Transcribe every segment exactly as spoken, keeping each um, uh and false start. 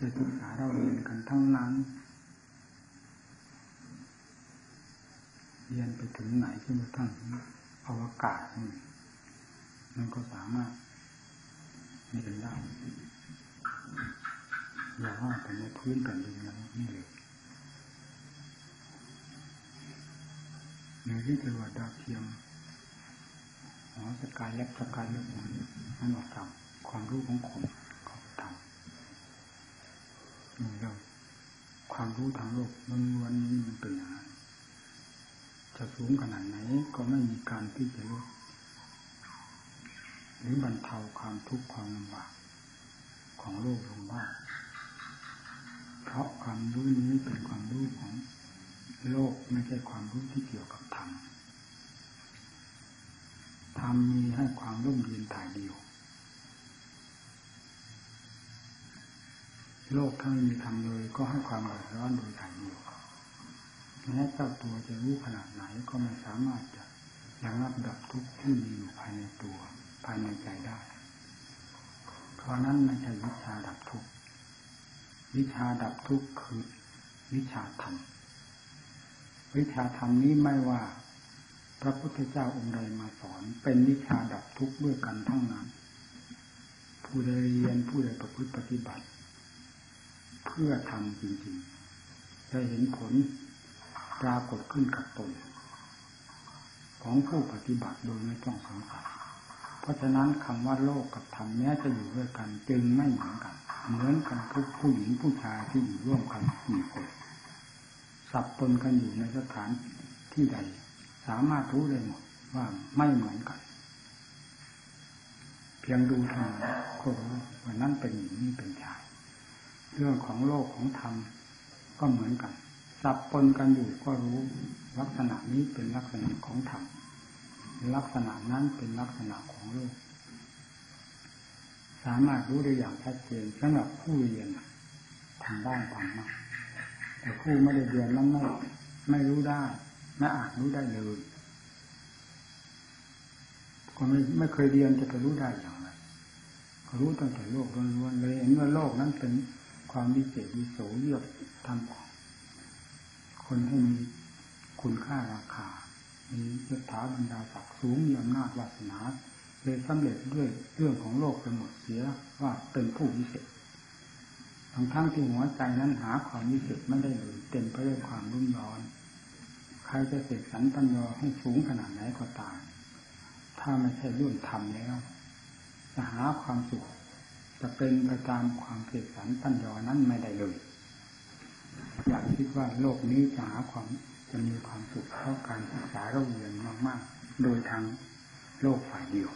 ได้ศึกษาเราเรียนกันทั้งนั้นเรียนไปถึงไหนที่มาทั้งอวกาศมันก็สามารถมีเป็นได้อย่าว่าแต่ในพื้นแผ่นดินแล้วนี่เลยในที่จังหวัดดาวเทียมหอสกายเล็กสกายเล็กนั่นหมดทำความรู้ของคนเขาทำนี่เราความรู้ทางโลกมันวันนี้มันเป็นอย่างไรจะสูงขนาดไหนก็ไม่มีการที่จะลดหรือบรรเทาความทุกข์ความลำบากของโลกลงบ้างเพราะความรู้นี้เป็นความรู้ของโลกไม่ใช่ความรู้ที่เกี่ยวกับธรรมธรรมมีให้ความร่มเย็นถ่ายเดียวโลกถ้าไม่มีธรรมเลยก็ให้ความเดือดร้อนโดยถ่ายเดียวแม้เจ้าตัวจะรู้ขนาดไหนก็ไม่สามารถจะระงับดับทุกข์ที่มีอยู่ภายในตัวภายในใจได้เพราะนั้นไม่ใช่วิชาดับทุกข์วิชาดับทุกข์คือวิชาธรรมวิชาธรรมนี้ไม่ว่าพระพุทธเจ้าองค์ใดมาสอนเป็นวิชาดับทุกข์ด้วยกันทั้งนั้นผู้ใดเรียนผู้ใดประพฤติปฏิบัติเพื่อทำจริงๆจะเห็นผลปรากฏขึ้นกับตนของผู้ปฏิบัติโดยไม่ต้องสงสัยเพราะฉะนั้นคำว่าโลกกับธรรมแม้จะอยู่ด้วยกันจึงไม่เหมือนกันเหมือนกันทุกผู้หญิงผู้ชายที่อยู่ร่วมกันกี่คนสับปนกันอยู่ในสถานที่ใดสามารถรู้ได้หมดว่าไม่เหมือนกันเพียงดูเท่านั้นก็รู้ว่านั่นเป็นหญิงนี่เป็นชายเรื่องของโลกของธรรมก็เหมือนกันสับปนกันอยู่ก็รู้ลักษณะนี้เป็นลักษณะของธรรมลักษณะนั้นเป็นลักษณะของโลกสามารถรู้ได้อย่างชัดเจนสำหรับผู้เรียนทางด้านธรรมะแต่ผู้ไม่ได้เรียนนั้นไม่ไม่รู้ได้ไม่อาจรู้ได้เลยก็ไม่ไม่เคยเรียนจะไปรู้ได้อย่างไรก็รู้ตั้งแต่โลกล้วนๆเลยเห็นว่าโลกนั้นเป็นความวิเศษวิโสเยือกทำคนให้มีคุณค่าราคามียศถาบรรดาศักดิ์สูงมีอำนาจวาสนาเลยสำเร็จด้วยเรื่องของโลกไปหมดเสียว่าเป็นผู้วิเศษทั้งทั้งที่หัวใจนั้นหาความวิเศษไม่ได้เลยเต็มไปด้วยความรุ่มร้อนใครจะเสกสรรปัญญาให้สูงขนาดไหนก็ตามถ้าไม่ใช่รุ่นธรรมแล้วจะหาความสุขจะเป็นไปตามความเสกสรรปัญญานั้นไม่ได้เลยอยากคิดว่าโลกนี้จะหาความจะมีความสุขเพราะการศึกษาเราเรียนมากๆโดยทางโลกฝ่ายเดียว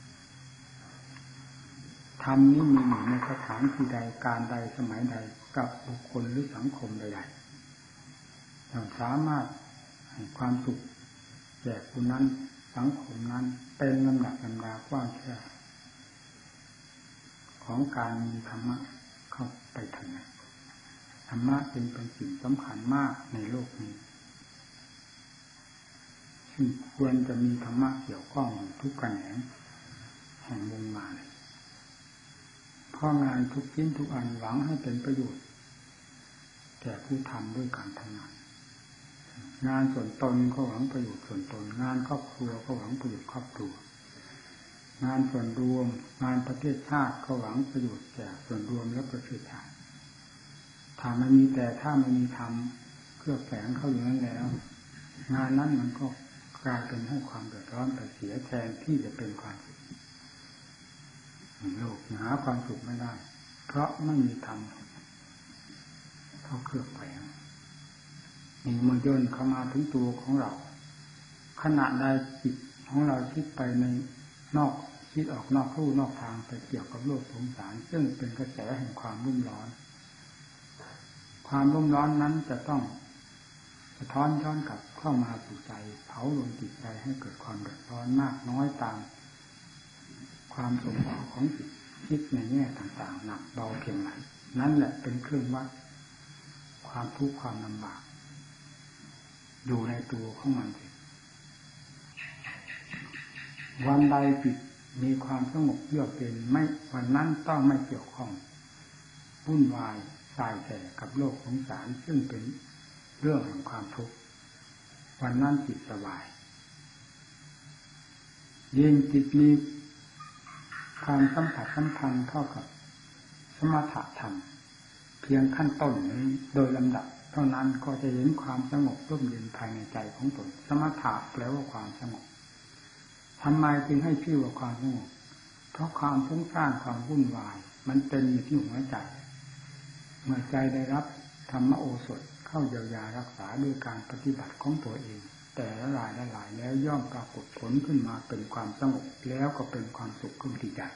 ธรรมนี้มีอยู่ในสถานที่ใดการใดสมัยใดกับบุคคลหรือสังคมใดๆเราสามารถให้ความสุขแก่ผู้นั้นสังคมนั้นเป็นลำดับลำดากว้างแค่ของการมีธรรมะเข้าไปถึงธรรมะเป็นเป็นสิ่งสำคัญมากในโลกนี้ซึ่งควรจะมีธรรมะเกี่ยวข้องทุกแขนงแห่งวงงานเพราะงานทุกชิ้นทุกอันหวังให้เป็นประโยชน์แก่ผู้ทำด้วยการทำงานงานส่วนตนก็หวังประโยชน์ส่วนตนงานครอบครัวก็หวังประโยชน์ครอบครัวงานส่วนรวมงานประเทศชาติก็หวังประโยชน์แก่ส่วนรวมและประเทศชาติถ้าไม่มีแต่ถ้าไม่มีธรรมเคลือบแฝงเข้าอยู่นั้นแล้วงานนั้นมันก็กลายเป็นให้ความเดือดร้อนแต่เสียแทนที่จะเป็นความสุขโลกหาความสุขไม่ได้เพราะไม่มีธรรมเข้าเคลือบแฝงมีมันย่นเข้ามาถึงตัวของเราขณะใดจิตของเราคิดไปในนอกคิดออกนอกลู่นอกทางไปเกี่ยวกับโลกสงสารซึ่งเป็นกระแสแห่งความรุ่มร้อนความรุ่มร้อนนั้นจะต้องสะท้อนย้อนกลับเข้ามาสู่ใจเผาลงจิตใจให้เกิดความเดือดร้อนมากน้อยตามความสมบูรณ์ของจิตคิดในแง่ต่างๆหนักเบาเพียงไหนนั่นแหละเป็นเครื่องวัดความทุกข์ความลำบากอยู่ในตัวของมันวันใดจิตมีความสงบเยือกเย็นไม่วันนั้นต้องไม่เกี่ยวข้องวุ่นวายสายแสกับโลกของสารซึ่งเป็นเรื่องแห่งความทุกข์วันนั้นจิตสบายยิ่งจิตมีความสัมผัสสัมพันธ์เข้ากับสมถะธรรมเพียงขั้นต้นนี้โดยลำดับเท่านั้นก็จะเห็นความสงบร่มเย็นภายในใจของตนสมถะแปลว่าความสงบทำไมจึงให้ชื่อว่าความสงบเพราะความฟุ้งซ่านความวุ่นวายมันเป็นอยู่ที่หัวใจเมื่อใจได้รับธรรมโอสถเข้าเยียวยารักษาด้วยการปฏิบัติของตัวเองแต่ละหลายละหลายแล้วย่อมปรากฏผลขึ้นมาเป็นความสงบแล้วก็เป็นความสุขขึ้นที่ใจ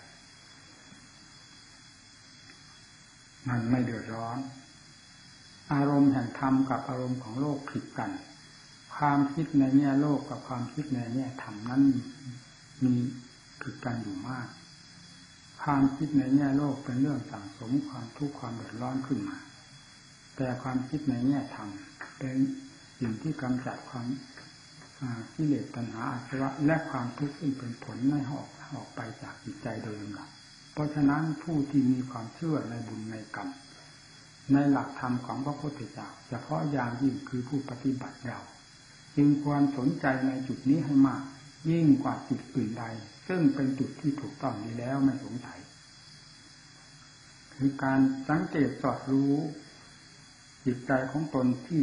มันไม่เดือดร้อนอารมณ์แห่งธรรมกับอารมณ์ของโลกผิดกันความคิดในแง่โลกกับความคิดในแง่ธรรมนั้นมีผิดกันอยู่มากความคิดในแง่โลกเป็นเรื่องสั่งสมความทุกข์ความเดือดร้อนขึ้นมาแต่ความคิดในแง่ธรรมเป็นสิ่งที่กำจัดความกิเลสตัณหาอาสวะและความทุกข์ซึ่งเป็นผลให้ออกออกไปจากจิตใจโดยลำดับเพราะฉะนั้นผู้ที่มีความเชื่อในบุญในกรรมในหลักธรรมของพระพุทธเจ้าเฉพาะอย่างยิ่งคือผู้ปฏิบัติเราจึงควรสนใจในจุดนี้ให้มากยิ่งกว่าจุดอื่นใดซึ่งเป็นจุดที่ถูกต้องดีแล้วไม่สงสัยคือการสังเกตสอดรู้จิตใจของตนที่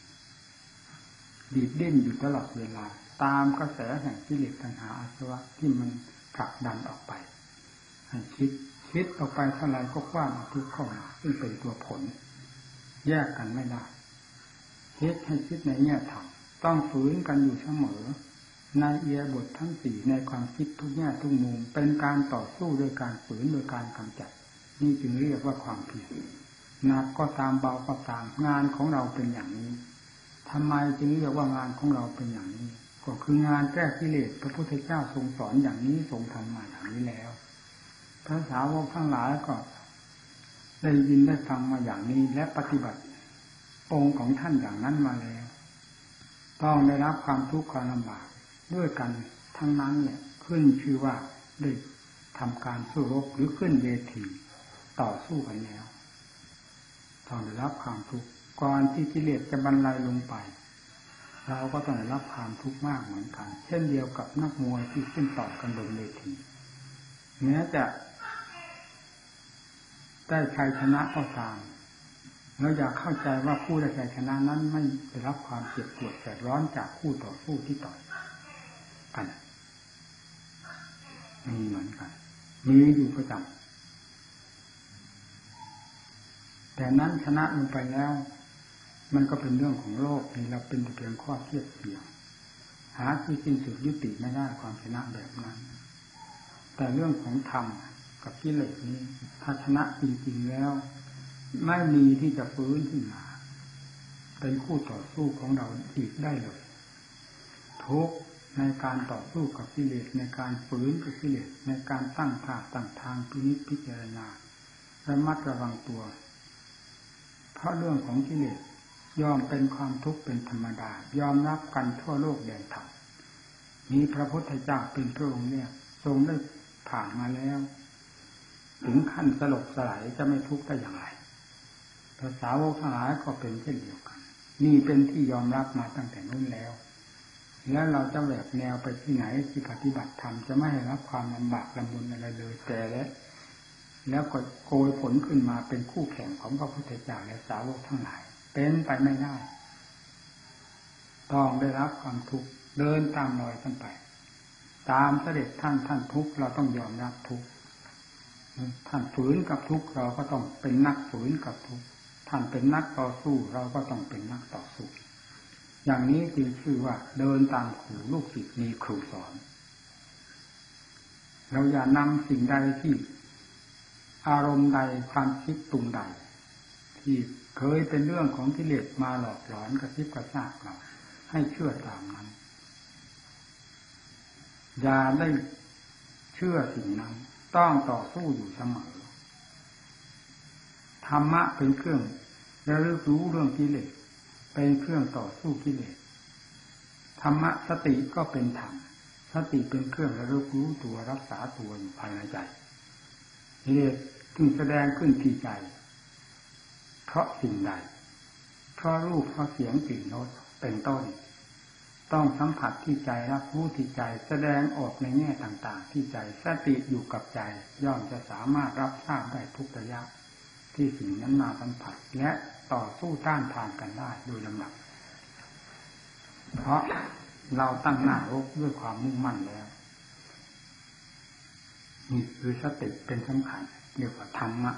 ดีดดิ้นอยู่ตลอดเวลาตามกระแสแห่งกิเลสตัณหาอาสวะที่มันผลักดันออกไปให้คิดคิดออกไปเท่าไรก็กว้างทุกข์เข้ามาซึ่งเป็นตัวผลแยกกันไม่ได้คิดให้คิดในแง่ธรรมต้องฝืนกันอยู่เสมอในเอียบททั้งสี่ในความคิดทุกแง่ทุกมุมเป็นการต่อสู้โดยการฝืนโดยการกำจัดนี่จึงเรียกว่าความเพียรหนักก็ตามเบาก็ตามงานของเราเป็นอย่างนี้ทำไมจึงเรียกว่างานของเราเป็นอย่างนี้ก็คืองานแก้กิเลสพระพุทธเจ้าทรงสอนอย่างนี้ทรงทำมาอย่างนี้แล้วพระสาวกทั้งหลายก็ได้ยินได้ฟังมาอย่างนี้และปฏิบัติองค์ของท่านอย่างนั้นมาแล้วต้องได้รับความทุกข์ความลำบากด้วยกันทั้งนั้นเนี่ยขึ้นชื่อว่าได้ทำการสู้รบหรือขึ้นเวทีต่อสู้กันแล้วต้องได้รับความทุกข์ก่อนที่กิเลสจะบรรลัยลงไปเราก็ต้องได้รับความทุกข์มากเหมือนกันเช่นเดียวกับนักมวยที่ขึ้นต่อกันบนเวทีแม้จะได้ชัยชนะก็ตามเราอยากเข้าใจว่าผู้ได้ชัยชนะนั้นไม่ได้รับความเจ็บปวดแสบร้อนจากคู่ต่อสู้ที่ต่อยกันมีเหมือนกันมีอยู่ประจำแต่นั้นชนะลงไปแล้วมันก็เป็นเรื่องของโลกนี่เราเป็นเพียงข้อเทียบเทียมหาที่สิ้นสุดยุติไม่ได้ความชนะแบบนั้นแต่เรื่องของธรรมกับกิเลสนี้ถ้าชนะจริงๆแล้วไม่มีที่จะฟื้นขึ้นมาเป็นคู่ต่อสู้ของเราอีกได้เลยทุกในการต่อสู้กับกิเลสในการฝืนกับกิเลสในการตั้งท่าตั้งทางพินิจพิจารณาระมัดระวังตัวเพราะเรื่องของกิเลสยอมเป็นความทุกข์เป็นธรรมดายอมรับกันทั่วโลกแดนธรรมมีพระพุทธเจ้าเป็นพระองค์เนี่ยทรงได้ผ่านมาแล้วถึงขั้นสลบสลายจะไม่ทุกข์ได้อย่างไรภาษาวกทั้งหลายก็เป็นเช่นเดียวกันนี่เป็นที่ยอมรับมาตั้งแต่นู้นแล้วแล้วเราจะแหวกแนวไปที่ไหนที่ปฏิบัติธรรมจะไม่ให้รับความลำบากลำบนอะไรเลยแต่แล้วแล้วก็โกยผลขึ้นมาเป็นคู่แข่งของพระพุทธเจ้าและสาวกทั้งหลายเป็นไปไม่ได้ต้องได้รับความทุกข์เดินตามรอยท่านไปตามเสด็จท่านท่านทุกข์เราต้องยอมรับทุกข์ท่านฝืนกับทุกข์เราก็ต้องเป็นนักฝืนกับทุกข์ท่านเป็นนักต่อสู้เราก็ต้องเป็นนักต่อสู้อย่างนี้จึงชื่อว่าเดินตามครูลูกศิษย์มีครูสอนเราอย่านำสิ่งใดที่อารมณ์ใดความคิดปรุงใดที่เคยเป็นเรื่องของกิเลสมาหลอกหลอนกระซิบกระซาบเราให้เชื่อตามนั้นอย่าได้เชื่อสิ่งนั้นต้องต่อสู้อยู่เสมอธรรมะเป็นเครื่องระลึกรู้เรื่องกิเลสเป็นเครื่องต่อสู้กิเลสธรรมะสติก็เป็นธรรมสติเป็นเครื่องระลึกรู้ตัวรักษาตัวอยู่ภายในใจกิเลสจึงแสดงขึ้นที่ใจเพราะสิ่งใดเพราะรูปเพราะเสียงกลิ่นรสเป็นต้นต้องสัมผัสที่ใจรับรู้ที่ใจแสดงออกในแง่ต่างๆที่ใจสติอยู่กับใจย่อมจะสามารถรับทราบได้ทุกระยะที่สิ่งนั้นมาสัมผัสและต่อสู้ต้านทานกันได้โดยลำดับเพราะเราตั้งหน้ารบด้วยความมุ่งมั่นแล้วนี่คือสติเป็นสำคัญเรียกว่าธรรมะ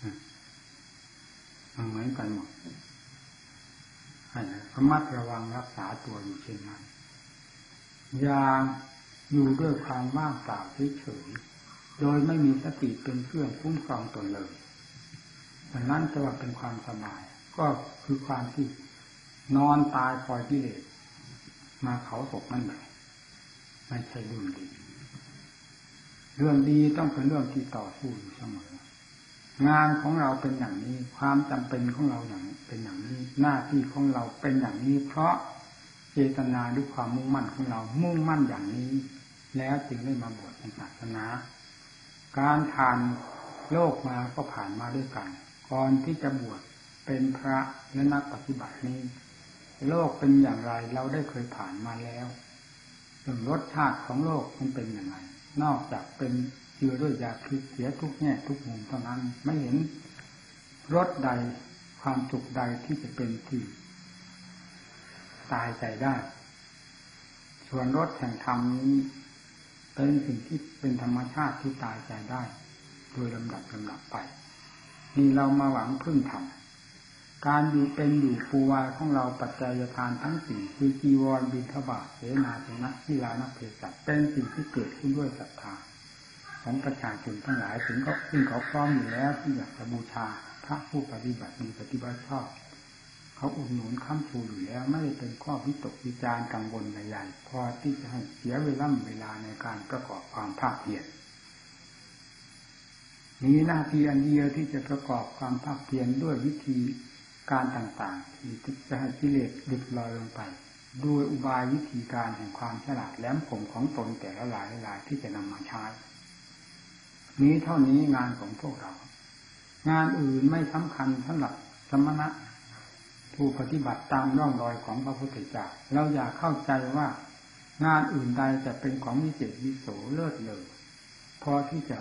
มันเหมือนกันหมดให้ระมัดระวังรักษาตัวอยู่เช่นนั้นอย่าอยู่ด้วยความว่างเปล่าเฉยๆโดยไม่มีสติเป็นเครื่องคุ้มครองตนเลยดังนั้นจะว่าเป็นความสบายก็คือความที่นอนตายคอยกิเลสมาเขาศพนั่นแหละไม่ใช่เรื่องดีเรื่องดีต้องเป็นเรื่องที่ต่อสู้อยู่เสมองานของเราเป็นอย่างนี้ความจำเป็นของเราอย่างเป็นอย่างนี้หน้าที่ของเราเป็นอย่างนี้เพราะเจตนาด้วยความมุ่งมั่นของเรามุ่งมั่นอย่างนี้แล้วจึงได้มาบวชในศาสนาการผ่านโลกมาก็ผ่านมาด้วยกันก่อนที่จะบวชเป็นพระและนักปฏิบัตินี้โลกเป็นอย่างไรเราได้เคยผ่านมาแล้วถึงรสชาติของโลกมันเป็นอย่างไรนอกจากเป็นเชื้อด้วยยาพิษเสียทุกแง่ทุกมุมเท่านั้นไม่เห็นรสใดความสุขใดที่จะเป็นที่ตายใจได้ส่วนรสแห่งธรรมนี้เป็นสิ่งที่เป็นธรรมชาติที่ตายใจได้โดยลำดับลำดับไปนี่เรามาหวังพึ่งธรรมการอยู่เป็นอยู่ปูวาของเราปัจจัยทานทั้งสี่คือจีวรบิณฑบาตเสนาสนะกีฬานักเภสัชเป็นสิ่งที่เกิดขึ้นด้วยศรัทธาของประชาชนทั้งหลายถึงก็ซึ่งเขาพร้อมอยู่แล้วที่อยากจะบูชาพระผู้ปฏิบัติดีปฏิบัติชอบเขาอุดหนุนค้ำชูอยู่แล้วไม่ได้เป็นข้อวิตกวิจารกังวลใหญ่ๆพอที่จะให้เสียเวลาเวลาในการประกอบความภาคเพียรมีหน้าที่อันเดียวที่จะประกอบความภาคเพียรด้วยวิธีการต่างๆที่จะให้กิเลสหลุดลอยลงไปด้วยอุบายวิธีการแห่งความฉลาดแหลมคมของตนแต่ละหลายหลายที่จะนำมาใช้นี้เท่านี้งานของพวกเรางานอื่นไม่สำคัญสำหรับสมณะผู้ปฏิบัติตามร่องรอยของพระพุทธเจ้าเราอย่าเข้าใจว่างานอื่นใดจะเป็นของวิเศษวิโสเลิศเลอพอที่จะ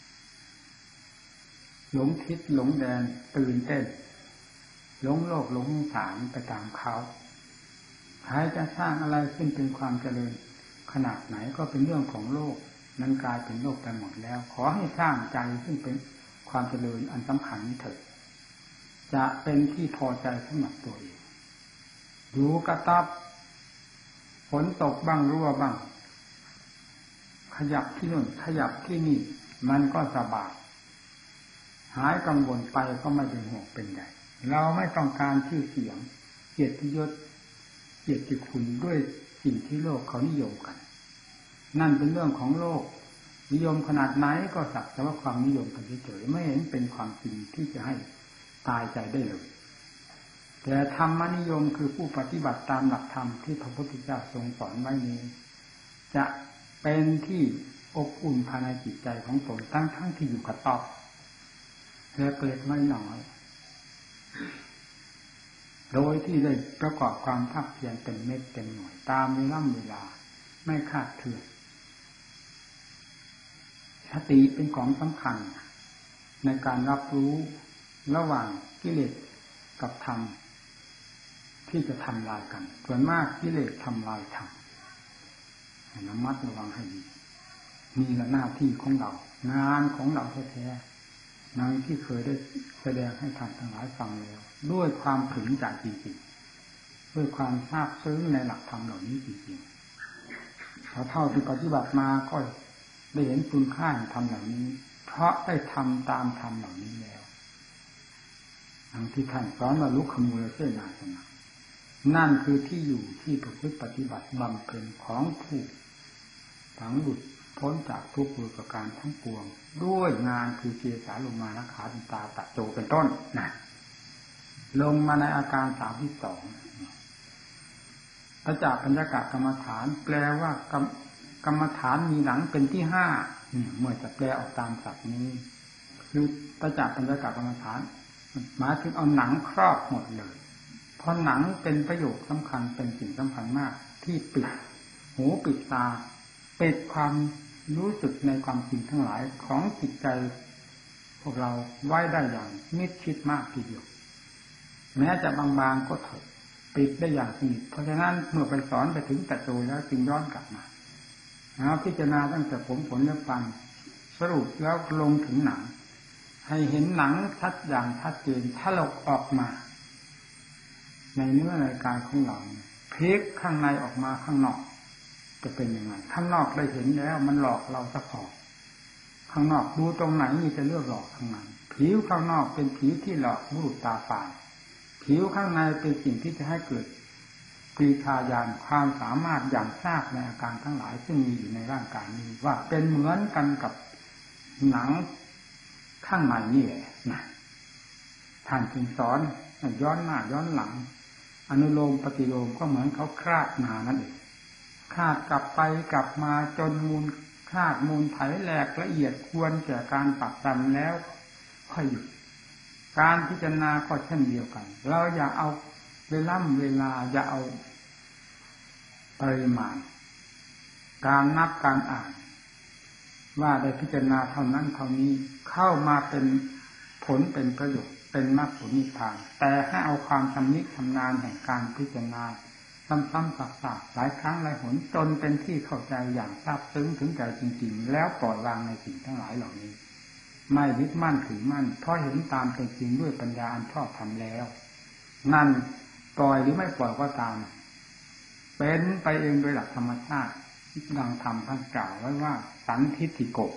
หลงคิดหลงแดนตื่นเต้นหลงโลกหลงสงสารไปตามเขาใครจะสร้างอะไรขึ้นเป็นความเจริญขนาดไหนก็เป็นเรื่องของโลกนั้นกลายเป็นโลกไปหมดแล้วขอให้สร้างใจซึ่งเป็นความเจริญอันสำคัญนี้เถิดจะเป็นที่พอใจสำหรับตัวเองดูกระตับฝนตกบ้างรั่วบ้างขยับที่นู่นขยับที่นี่มันก็สบายหายกังวลไปก็ไม่เป็นห่วงเป็นใหญ่เราไม่ต้องการชื่อเสียงเกียรติยศเกียรติคุณด้วยสิ่งที่โลกเขานิยมกันนั่นเป็นเรื่องของโลกนิยมขนาดไหนก็สักแต่ว่าความนิยมกันเฉยๆไม่เห็นเป็นความจริงที่จะให้ตายใจได้เลยแต่ธรรมนิยมคือผู้ปฏิบัติตามหลักธรรมที่พระพุทธเจ้าทรงสอนไว้นี้จะเป็นที่อบอุ่นภายในจิตใจของตนทั้งๆ ท, ที่อยู่กับตอบเล็กๆไม่น้อยโดยที่ได้ประกอบความภาคเพียรเป็นเม็ดเป็นหน่วยตามเวลาเวลาไม่คลาดเคลื่อนสติเป็นของสำคัญในการรับรู้ระหว่างกิเลสกับธรรมที่จะทำลายกันส่วนมากกิเลสทำลายธรรมระมัดระวังให้ดีนี่แหละหน้าที่ของเรางานของเราแท้ๆนางที่เคยได้แสดงให้ท่านทั้งหลายฟังแล้วด้วยความถึงใจจริงๆด้วยความซาบซึ้งในหลักธรรมเหล่านี้จริงๆพอเท่าที่ปฏิบัติมาก็ได้เห็นคุณค่าของธรรมเหล่านี้เพราะได้ทำตามธรรมเหล่านี้แล้วทั้งที่ท่านสอนว่าลุกขมูลเสนาสนะนั่นคือที่อยู่ที่ประพฤติปฏิบัติบำเพ็ญของผู้ฝังหลุดพ้นจากทุกข์ประการทั้งปวงด้วยงานคือเจสาลงมานะขาติตาตะโจเป็นต้นนะลงมาในอาการสามที่สองพระจากปัญญากะกรรมฐานแปลว่ากรรมกรรมฐานมีหลังเป็นที่ห้าเมื่อจะแปลออกตามศัพท์นี้คือพระจากปัญญากะกรรมฐานหมายถึงเอาหนังครอบหมดเลยเพราะหนังเป็นประโยชน์สำคัญเป็นสิ่งสำคัญมากที่ปิดหูปิดตาปิดความรู้สึกในความจริงทั้งหลายของจิตใจพวกเราไว้ได้อย่างมิดชิดมากทีเดียวแม้จะบางๆก็เถอะปิดได้อย่างสนิทเพราะฉะนั้นเมื่อไปสอนไปถึงแต่โตแล้วจึงย้อนกลับมาเอาพิจารณาตั้งแต่ผมขนเล็บฟันสรุปแล้วลงถึงหนังให้เห็นหนังชัดอย่างชัดเจนถลกออกมาในเนื้อในกายของเราพลิกข้างในออกมาข้างนอกจะเป็นยังไงข้างนอกได้เห็นแล้วมันหลอกเราซะพอข้างนอกดูตรงไหนมีแต่เลือกหลอกข้างในผิวข้างนอกเป็นผิวที่หลอกรูปตาฝาดผิวข้างในเป็นสิ่งที่จะให้เกิดปรีชาญาณความสามารถอย่างทราบในอาการทั้งหลายซึ่งมีอยู่ในร่างกายนี้ว่าเป็นเหมือนกันกับหนังข้างในนี่แหละนะท่านจึงสอนย้อนหน้าย้อนหลังอนุโลมปฏิโลมก็เหมือนเขาคราดนานั่นเองคราดกลับไปกลับมาจนมูลคราดมูลไถแหลกละเอียดควรแก่การปักดำแล้วค่อยหยุดการพิจารณาก็เช่นเดียวกันเราอย่าเอาเวลาเวลาอย่าเอาปริมาณการนับการอ่านว่าได้พิจารณาเท่านั้นเท่านี้เข้ามาเป็นผลเป็นประโยชน์เป็นมรรคผลนิพพานแต่ให้เอาความชำนิชำนาญแห่งการพิจารณาซ้ำๆซักๆหลายครั้งหลายหนจนเป็นที่เข้าใจอย่างซาบซึ้งถึงใจจริงๆแล้วปล่อยวางในสิ่งทั้งหลายเหล่านี้ไม่ยึดมั่นถือมั่นเพราะเห็นตามเป็นจริงด้วยปัญญาอันชอบธรรมแล้วนั่นปล่อยหรือไม่ปล่อยก็ตามเป็นไปเองโดยหลักธรรมชาติดังธรรมท่านกล่าวไว้ว่าสันทิฏฐิโก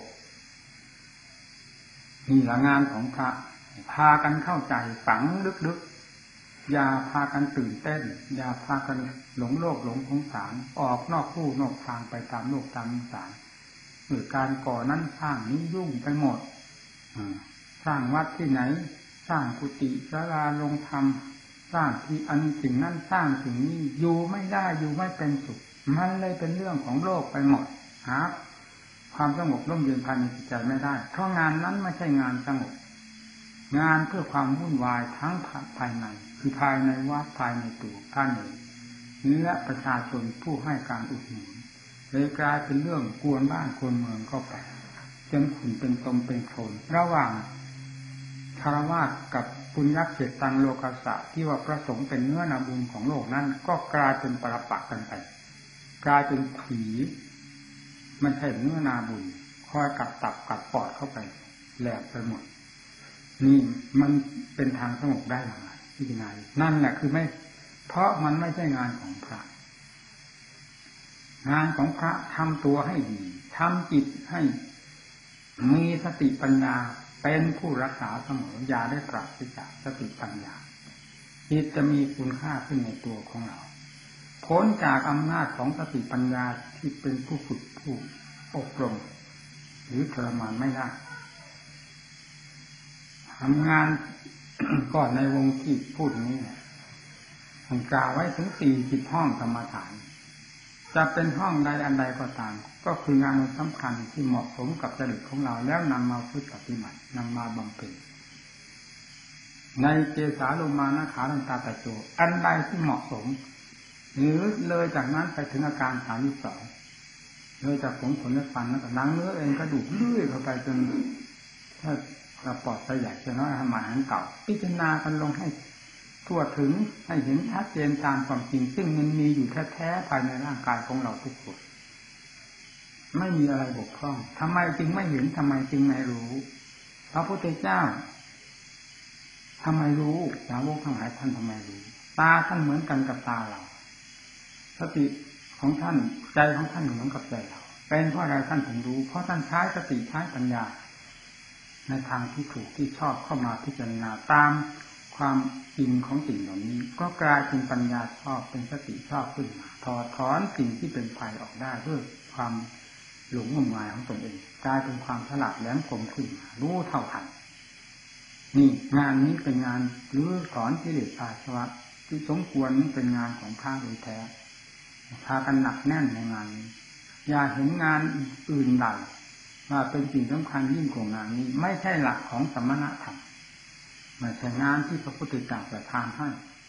นี่ละงานของพระพากันเข้าใจฝังลึกๆอย่าพากันตื่นเต้นอย่าพากันหลงโลกหลงสงสารออกนอกลู่นอกทางไปตามโลกตามสงสารหรือการก่อนั้นสร้างนี้ยุ่งไปหมดสร้างวัดที่ไหนสร้างกุฏิศาลาลงธรรมสร้างที่อันสิ่งนั้นสร้างสิ่งนี้อยู่ไม่ได้อยู่ไม่เป็นสุขมันเลยเป็นเรื่องของโลกไปหมดหาความสงบร่มเย็นภายในจิตใจไม่ได้เพราะงานนั้นไม่ใช่งานสงบงานเพื่อความวุ่นวายทั้งภายในคือภายในวัดภายในตัวท่านเองและประชาชนผู้ให้การอุดหนุนเลยกลายเป็นเรื่องกวนบ้านกวนเมืองเข้าไปจนขุ่นเป็นตมเป็นโคลนระหว่างคารวะกับปุญญเขตตังโลกัสสะที่ว่าประสงค์เป็นเนื้อนาบุญของโลกนั้นก็กลายเป็นปรปักษ์กันไปกลายเป็นผีมันใช่เนื้อนาบุญคอยกัดตับกัดปอดเข้าไปแหลกไปหมดนี่มันเป็นทางสงบได้อย่างไรที่ไหนนั่นแหละคือไม่เพราะมันไม่ใช่งานของพระงานของพระทำตัวให้ดีทำจิตให้มีสติปัญญาเป็นผู้รักษาเสมออย่าได้ปราศจากสติปัญญาจิตจะมีคุณค่าขึ้นในตัวของเราพ้นจากอำนาจของสติปัญญาที่เป็นผู้ฝึกผู้อบรมหรือทรมานไม่ได้ทำงาน ก่อนในวงที่พูดนี้ผมกล่าวไว้ถึงสี่สิบห้องกรรมฐานจะเป็นห้องใดอันใดก็ตามก็คืองานสำคัญที่เหมาะสมกับจริตของเราแล้วนำมาฝึกปฏิบัตินำมาบำเพ็ญในเจสาโลมานะขาลันตาตะโจอันใดที่เหมาะสมหรือเลยจากนั้นไปถึงอาการสามสิบสองเลยจากผมขนเล็บฟันแล้วก็นังเนื้อเองกระดูกเลื่อยเข้าไปจนถ้ากระปอดไปใหญ่จะน้อยหาหมายอันเก่าพิจารณากันลงให้ทั่วถึงให้เห็นชัดเจนตามความจริงซึ่งมันมีอยู่แท้ๆภายในร่างกายของเราทุกคนไม่มีอะไรบกพร่องทำไมจึงไม่เห็นทำไมจึงไม่รู้พระพุทธเจ้าทำไมรู้สาวกทั้งหลายท่านทำไมรู้ตาท่านเหมือนกันกับตาเราสติของท่านใจของท่านเหมือนกับใจเราเป็นเพราะอะไรท่านถึงรู้เพราะท่านใช้สติใช้ปัญญาในทางที่ถูกที่ชอบเข้ามาพิจารณาตามความจริงของสิ่งเหล่านี้ก็กลายเป็นปัญญาชอบเป็นสติชอบขึ้นมาถอดถอนสิ่งที่เป็นภัยออกได้ด้วยความหลงงมงายของตนเองกลายเป็นความฉลาดแหลมคมขึ้นมารู้เท่าทันนี่งานนี้เป็นงานหรือถอนกิเลสอาสวะที่สมควรนี้เป็นงานของพระโดยแท้พากันหนักแน่นในงานนี้อย่าเห็นงานอื่นใดว่าเป็นสิ่งสำคัญยิ่งกว่างานนี้ไม่ใช่หลักของสมณธรรมไม่ใช่งานที่พระพุทธเจ้าประทานให้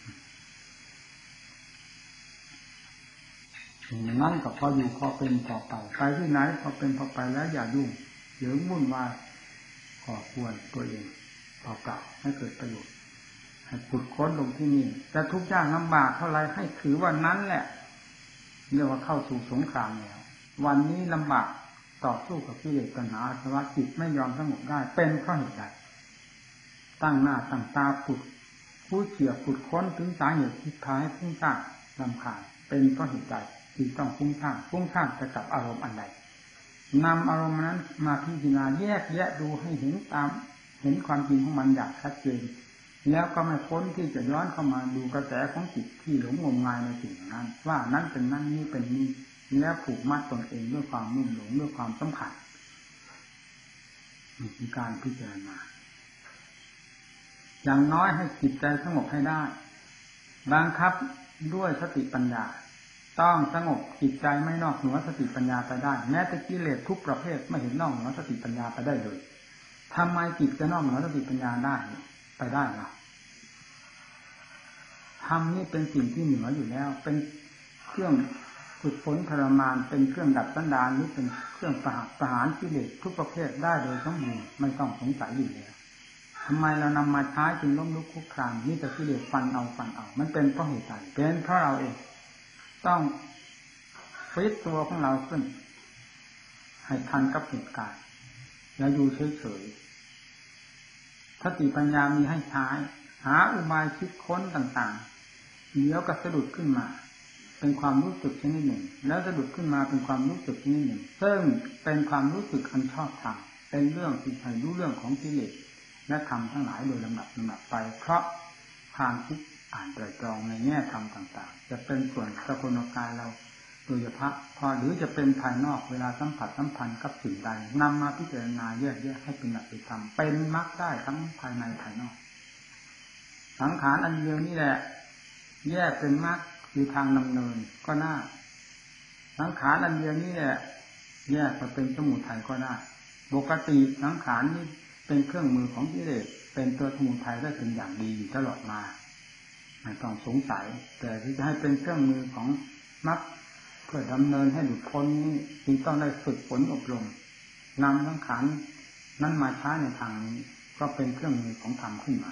อย่างนั้นก็พออยู่พอเป็นพอไปไปที่ไหนพอเป็นพอไปแล้วอย่ายุ่งเหยิงวุ่นวายก่อควรตัวเองเปล่าๆให้เกิดประโยชน์ให้ขุดค้นลงที่นี่จะทุกข์ยากลำบากเท่าไรให้ถือว่านั้นแหละเรียกว่าเข้าสู่สงครามแล้ววันนี้ลำบากต่อสู้กับกิเลสตัณหาอาสวะจิตไม่ยอมสงบได้เป็นเพราะเหตุใดตั้งหน้าตั้งตาขุดผู้เขี่ยขุดค้นถึงสาเหตุที่พาให้ฟุ้งซ่านรำคาญเป็นเพราะเหตุใดที่ต้องฟุ้งซ่านฟุ้งซ่านจะกับอารมณ์อันใดนำอารมณ์นั้นมาพิจารณาแยกแยะดูให้เห็นตามเห็นความจริงของมันอย่างชัดเจนแล้วก็ไม่พ้นที่จะย้อนเข้ามาดูกระแสของจิตที่หลงงมงายในสิ่งนั้นว่านั้นเป็นนั้นนี้เป็นนี้แล้วผูกมัดตนเองด้วยความมุ่งหลงด้วยความสำคัญนี่คือการพิจารณาอย่างน้อยให้จิตใจสงบให้ได้บังคับด้วยสติปัญญาต้องสงบจิตใจไม่นอกเหนือสติปัญญาไปได้แม้แต่กิเลสทุกประเภทไม่เห็นนอกเหนือสติปัญญาไปได้เลยทำไมจิตจะนอกเหนือสติปัญญาได้ไปได้ล่ะธรรมนี่เป็นสิ่งที่เหนืออยู่แล้วเป็นเครื่องฝึกฝนทรมานเป็นเครื่องดับสันดานหรือเป็นเครื่องประหารประหารกิเลสทุกประเภทได้โดยสมบูรณ์ไม่ต้องสงสัยอยู่แล้วทำไมเรานำมาใช้จึงล้มลุกคลุกคลานนี่แต่กิเลสฟันเอาฟันเอามันเป็นเพราะเหตุใดเป็นเพราะเราเองต้องฟิตตัวของเราขึ้นให้ทันกับเหตุการณ์แล้วอยู่เฉยๆสติปัญญามีให้ใช้หาอุบายคิดค้นต่างๆเดี๋ยวก็สะดุดขึ้นมาเป็นความรู้สึกชนิดหนึ่งแล้วสะดุดขึ้นมาเป็นความรู้สึกชนิดหนึ่งซึ่งเป็นความรู้สึกอันชอบธรรมเป็นเรื่องที่ให้รู้เรื่องของกิเลสและธรรมทั้งหลายโดยลำดับลำดับไปเพราะความคิดอ่านไตรตรองในแง่ธรรมต่างๆจะเป็นส่วนสกุลกายเราโดยเฉพาะพอหรือจะเป็นภายนอกเวลาสัมผัสสัมพันธ์กับสิ่งใดนำมาพิจารณาแยกแยะให้เป็นหลักเป็นธรรมเป็นมรรคได้ทั้งภายในภายนอกสังขารอันเดียวนี่แหละแยกเป็นมรรคคือทางดำเนินก็น่าสังขารอันเดียวนี่แหละแยกไปเป็นสมุทัยก็ได้ปกติสังขารนี่เป็นเครื่องมือของกิเลสเป็นตัวสมุทัยได้เป็นอย่างดีตลอดมาไม่ต้องสงสัยแต่ที่จะให้เป็นเครื่องมือของมรรคเพื่อดำเนินให้หลุดพ้นนี้จึงต้องได้ฝึกฝนอบรมนำสังขารนั้นมาใช้ในทางนี้ก็เป็นเครื่องมือของธรรมขึ้นมา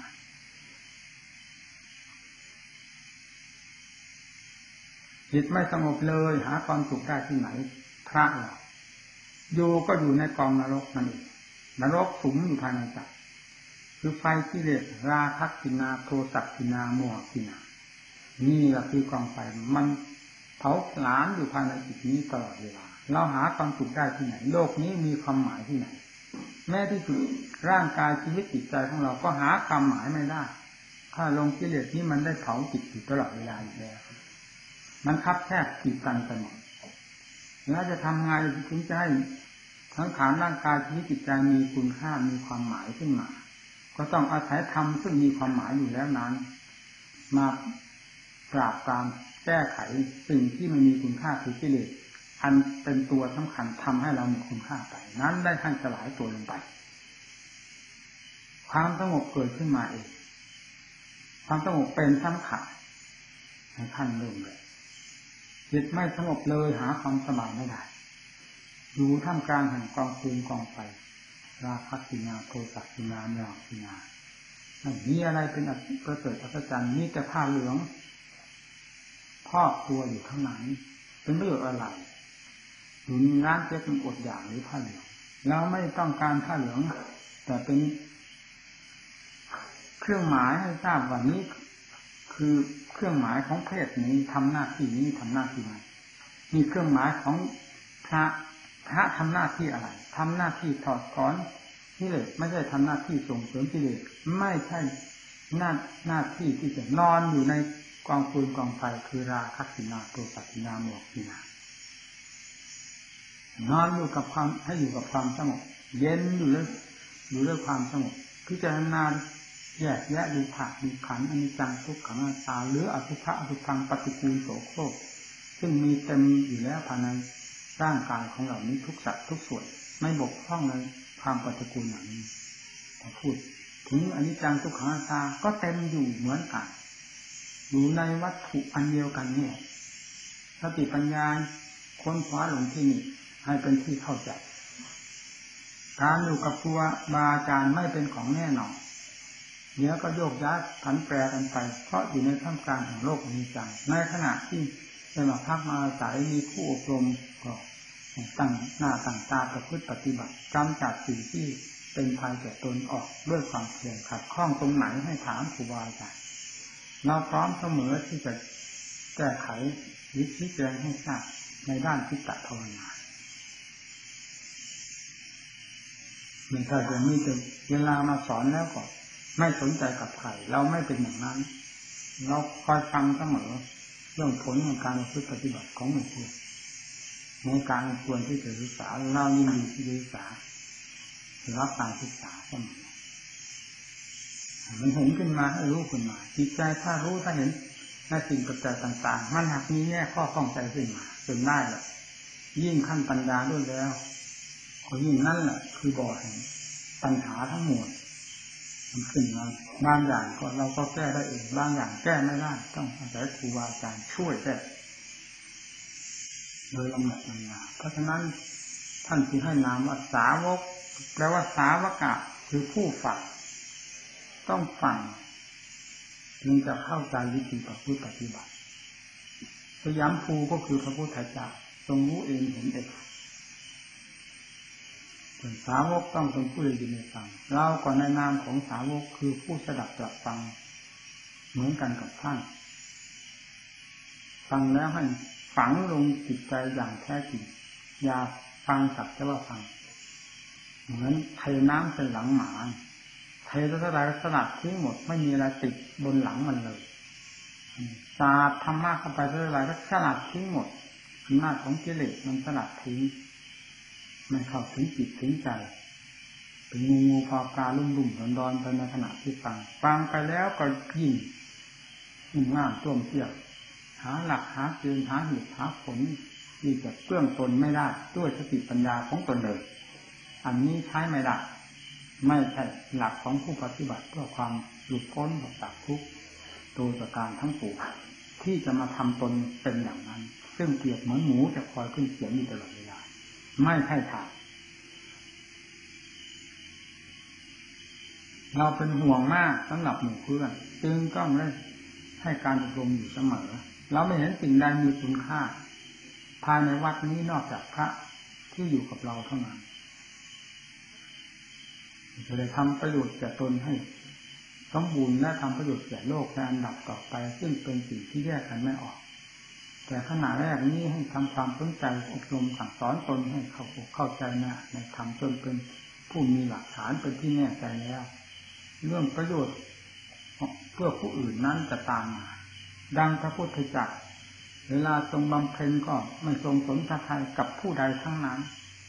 จิตไม่สงบเลยหาความสุขได้ที่ไหนพระเราอยู่ก็อยู่ในกองนรกนั่นเองนรกสุมอยู่ภายในใจคือไฟกิเลสราคะกินาโทสะกินาโมหกินานี่แหละคือกองไฟมันเผาผลาญอยู่ภายในจิตนี้ตลอดเวลาเราหาความสุขได้ที่ไหนโลกนี้มีความหมายที่ไหนแม้ที่สุดร่างกายชีวิตจิตใจของเราก็หาความหมายไม่ได้ถ้าลงกิเลสนี้มันได้เผาจิตอยู่ตลอดเวลาอยู่แล้วมันคับแคบขีดตันไปหมดแล้วจะทำไงถึงจะให้ทั้งขานร่างกายชีวิตจิตใจมีคุณค่ามีความหมายขึ้นมาก็ต้องอาศัยธรรมซึ่งมีความหมายอยู่แล้วนั้นมาปราบปรามแก้ไขสิ่งที่มันมีคุณค่าคือกิเลสอันเป็นตัวสำคัญทำให้เรามีคุณค่าไปนั้นได้ท่านสลายตัวลงไปความสงบเกิดขึ้นมาเองความสงบเป็นสำคัญให้ท่านเริ่มเลยจิตไม่สงบเลยหาความสบายไม่ได้อยู่ท่ามกลางแห่งกองฟืนกองไฟราคะกินาโทสะกินาโมหกินาไม่มีอะไรเป็นประเสริฐอัศจรรย์มีแต่ผ้าเหลืองครอบตัวอยู่ข้างในเป็นประโยชน์อะไรอยู่ในร้านเจ๊เป็นอดอยากหรือผ้าเหลืองเราไม่ต้องการผ้าเหลืองแต่เป็นเครื่องหมายให้ทราบว่านี้คือเครื่องหมายของเพศนี้ทำหน้าที่นี้ทำหน้าที่นั้นมีเครื่องหมายของพระพระทำหน้าที่อะไรทำหน้าที่ถอดถอนกิเลสไม่ใช่ทำหน้าที่ส่งเสริมกิเลสไม่ใช่หน้าหน้าที่ที่จะนอนอยู่ในกองฟืนกองไฟคือราคะกินาโทสะกินาโมหกินานอนอยู่กับความให้อยู่กับความสงบเย็นอยู่ด้วยอยู่ด้วยความสงบพิจารณาแยกแยะดูผักดูขันธ์อนิจจังทุกขังอนัตตาหรืออสุภะอสุภังปฏิกูลโสโครกซึ่งมีเต็มอยู่แล้วภายในร่างกายของเรานี้ทุกสัดทุกส่วนไม่บกพร่องในความปฏิกูลอย่างนี้ถ้าพูดถึงอนิจจังทุกขังอนัตตาก็เต็มอยู่เหมือนกันอยู่ในวัตถุอันเดียวกันเนี่ยสติปัญญาค้นคว้าลงที่นี่ให้เป็นที่เข้าใจการอยู่กับครูบาอาจารย์ไม่เป็นของแน่นอนเดี๋ยวก็โยกย้ายผันแปรกันไปเพราะอยู่ในท่ามกลางแห่งโลกอนิจจังในขณะที่ได้มาพักมาอาศัยมีผู้อบรมก็ตั้งหน้าตั้งตาประพฤติปฏิบัติกำจัดสิ่งที่เป็นภัยแก่ตนออกด้วยความเพียรขัดข้องตรงไหนให้ถามครูบาอาจารย์เราพร้อมเสมอที่จะแก้ไขวิธีแจงให้ทราบในด้านจิตตภาวนาไม่ใช่จะมีแต่เวลามาสอนแล้วก็ไม่สนใจกับใครเราไม่เป็นอย่างนั้นเราคอยฟังเสมอเรื่องผลของการประพฤติปฏิบัติของหมู่เพื่อนในการควรที่จะศึกษาเรายินดีที่จะศึกษารับการศึกษาเสมอมันเห็นขึ้นมาให้รู้ขึ้นมาจิตใจถ้ารู้ถ้าเห็นในสิ่งปัจจัยต่างๆมันหากมีแง่ข้อข้องใจขึ้นมาจนได้แหละยิ่งขั้นปัญญาด้วยแล้วก็ยิ่งนั่นแหละคือบ่อแห่งปัญหาทั้งหมดมันขึ้นมาบางอย่างก็เราก็แก้ได้เองบางอย่างแก้ไม่ได้ต้องอาศัยครูบาอาจารย์ช่วยแก้โดยลำดับลำดับเพราะฉะนั้นท่านจึงให้นามว่าสาวกแปลว่าสาวกะคือผู้ฟังต้องฟังจึงจะเข้าใจวิธีประพฤติปฏิบัติสยามภูก็คือพระพุทธเจ้าทรงรู้เองเห็นเองส่วนสาวกต้องเป็นผู้ได้ยินได้ฟังเราก็ในนามของสาวกคือผู้สดับตรับฟังเหมือนกันกับท่านฟังแล้วให้ฝังลงจิตใจอย่างแท้จริงอย่าฟังสักแต่ว่าฟังเหมือนเทน้ำใส่หลังหมาเทแล้วเท่าไรก็สลัดทิ้งหมดไม่มีอะไรติดบนหลังมันเลยสาดธรรมะเข้าไปเท่าไรก็สลัดทิ้งหมดอำนาจของกิเลสมันสลัดทิ้งไม่เข้าถึงจิตถึงใจเป็นงูงูพอกาลุ่มลุ่มดอนดอนไปในขณะที่ฟังฟังไปแล้วก็ยิ่งยิ่งง่ามต้วมเที่ยวหาหลักหาเกณฑ์หาเหตุหาผลที่จะเตื้องตนไม่ได้ด้วยสติปัญญาของตนเลยอันนี้ใช้ไม่ได้ไม่ใช่หลักของผู้ปฏิบัติเพื่อความหลุดพ้นจากทุกข์โดยประการทั้งปวงที่จะมาทำตนเป็นอย่างนั้นซึ่งเปรียบเหมือนหมูจะคอยขึ้นเสียงอยู่ตลอดเวลาไม่ใช่ทางเราเป็นห่วงมากสำหรับหมู่เพื่อนจึงต้องได้ให้การอบรมอยู่เสมอเราไม่เห็นสิ่งใดมีคุณค่าภายในวัดนี้นอกจากพระที่อยู่กับเราเท่านั้นจะได้ทำประโยชน์แก่ตนให้สมบูรณ์และทำประโยชน์แก่โลกในอันดับต่อไปซึ่งเป็นสิ่งที่แยกกันไม่ออกแต่ขณะแรกนี้ให้ทำความสนใจอบรมสั่งสอนตนให้เข้าอกเข้าใจนะในธรรมจนเป็นผู้มีหลักฐานเป็นที่แน่ใจแล้วเรื่องประโยชน์เพื่อผู้อื่นนั้นจะตามมาดังพระพุทธเจ้าเวลาทรงบำเพ็ญก็ไม่ทรงสนใจกับผู้ใดทั้งนั้น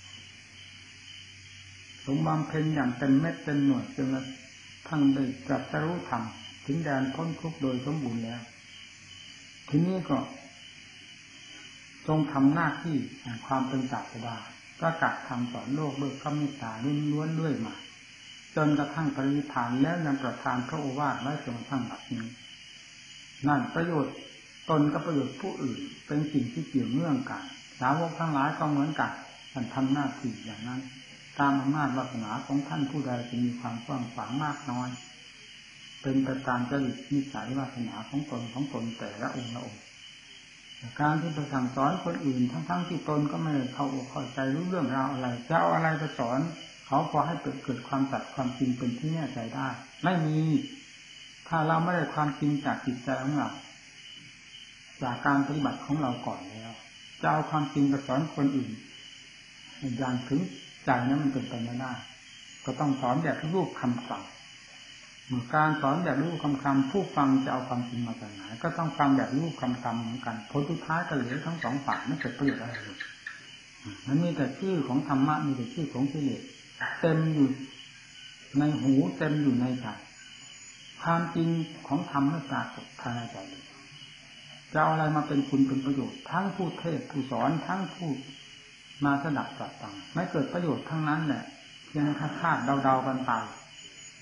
ทรงบำเพ็ญอย่างเต็มเม็ดเต็มหน่วยจนท่านได้ตรัสรู้ธรรมถึงแดนพ้นทุกข์โดยสมบูรณ์แล้วทีนี้ก็ทรงทำหน้าที่แห่งความเป็นศาสดาประกาศธรรมสอนโลกด้วยพระเมตตาล้วนๆด้วยมาจนกระทั่งปรินิพพานแล้วยังประทานพระโอวาทไว้จนกระทั่งบัดนี้นั่นประโยชน์ตนกับประโยชน์ผู้อื่นเป็นสิ่งที่เกี่ยวเนื่องกันสาวกทั้งหลายก็เหมือนกันท่านทำหน้าที่อย่างนั้นตามอำนาจวาสนาของท่านผู้ใดจะมีความกว้างขวางมากน้อยเป็นไปตามจริตนิสัยวาสนาของตนของตนแต่ละองค์ละองค์การที่ไปสั่งสอนคนอื่นทั้งๆที่ตนก็ไม่เข้าอกเข้าใจรู้เรื่องราวอะไรจะเอาอะไรไปสอนเขาพอให้เกิดเกิดความสัตย์ความจริงเป็นที่แน่ใจได้ไม่มีถ้าเราไม่ได้ความจริงจากจิตใจของเราจากการปฏิบัติของเราก่อนแล้วจะเอาความจริงไปสอนคนอื่นอย่างถึงใจนั้นมันเป็นไปไม่ได้ก็ต้องสอนแบบรูปคำสั่งเมื่อการสอนแบบรูปคำคำผู้ฟังจะเอาความจริงมาจากไหนก็ต้องฟังแบบรูปคำคำเหมือนกันผลสุดท้ายก็เหลือทั้งสองฝ่ายไม่เกิดประโยชน์อะไรเลยมันมีแต่ชื่อของธรรมะมีแต่ชื่อของกิเลสเต็มอยู่ในหูเต็มอยู่ในใจความจริงของธรรมไม่ปรากฏภายในใจจะเอาอะไรมาเป็นคุณเป็นประโยชน์ทั้งผู้เทศผู้สอนทั้งผู้มาสดับตรับฟังไม่เกิดประโยชน์ทั้งนั้นแหละเพียงคาดเดาๆกันไป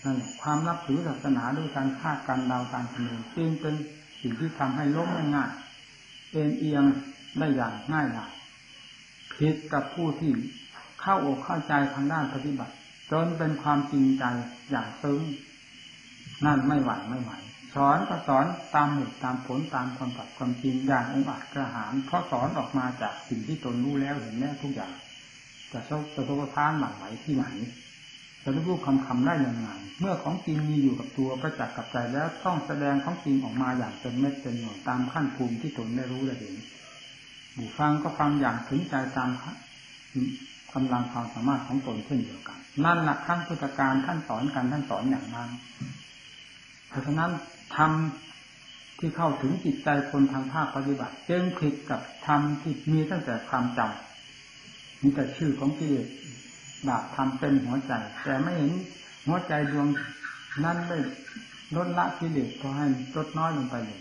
นั่นแหละความนับถือศาสนาด้วยการคาดการเดาการคำนวณจึงเป็นสิ่งที่ทำให้ล้มง่ายๆเอ็นเอียงได้อย่างง่ายดายผิดกับผู้ที่เข้าอกเข้าใจทางด้านปฏิบัติจนเป็นความจริงใจอย่างซึ้งนั่นไม่หวั่นไม่ไหวสอนก็สอนตามเหตุตามผลตามความตัดความจริงอย่างองอาจกระหารเพราะสอนออกมาจากสิ่งที่ตนรู้แล้วเห็นแล้วทุกอย่างจะโชคจะโชคทานหมั่นไหวที่ไหนจะรู้คำคำได้ยังไงเมื่อของจริงมีอยู่กับตัวประจักษ์กับใจแล้วต้องแสดงของจริงออกมาอย่างเป็นเม็ดเป็นหน่วยตามขั้นภูมิที่ตนได้รู้ได้เห็นผู้ฟังก็ฟังอย่างถึงใจตามกำลังความสามารถของตนเช่นเดียวกันนั่นแหละขั้นพุทธการท่านสอนกันท่านสอนอย่างนั้นเพราะฉะนั้นธรรมที่เข้าถึงจิตใจคนทางภาคปฏิบัติจึงผิดกับธรรมที่มีตั้งแต่ความจำมีแต่ชื่อของกิเลสดาบธรรมเป็นหัวใจแต่ไม่เห็นหัวใจดวงนั้นได้ลดละกิเลสก็ให้ลดน้อยลงไปเลย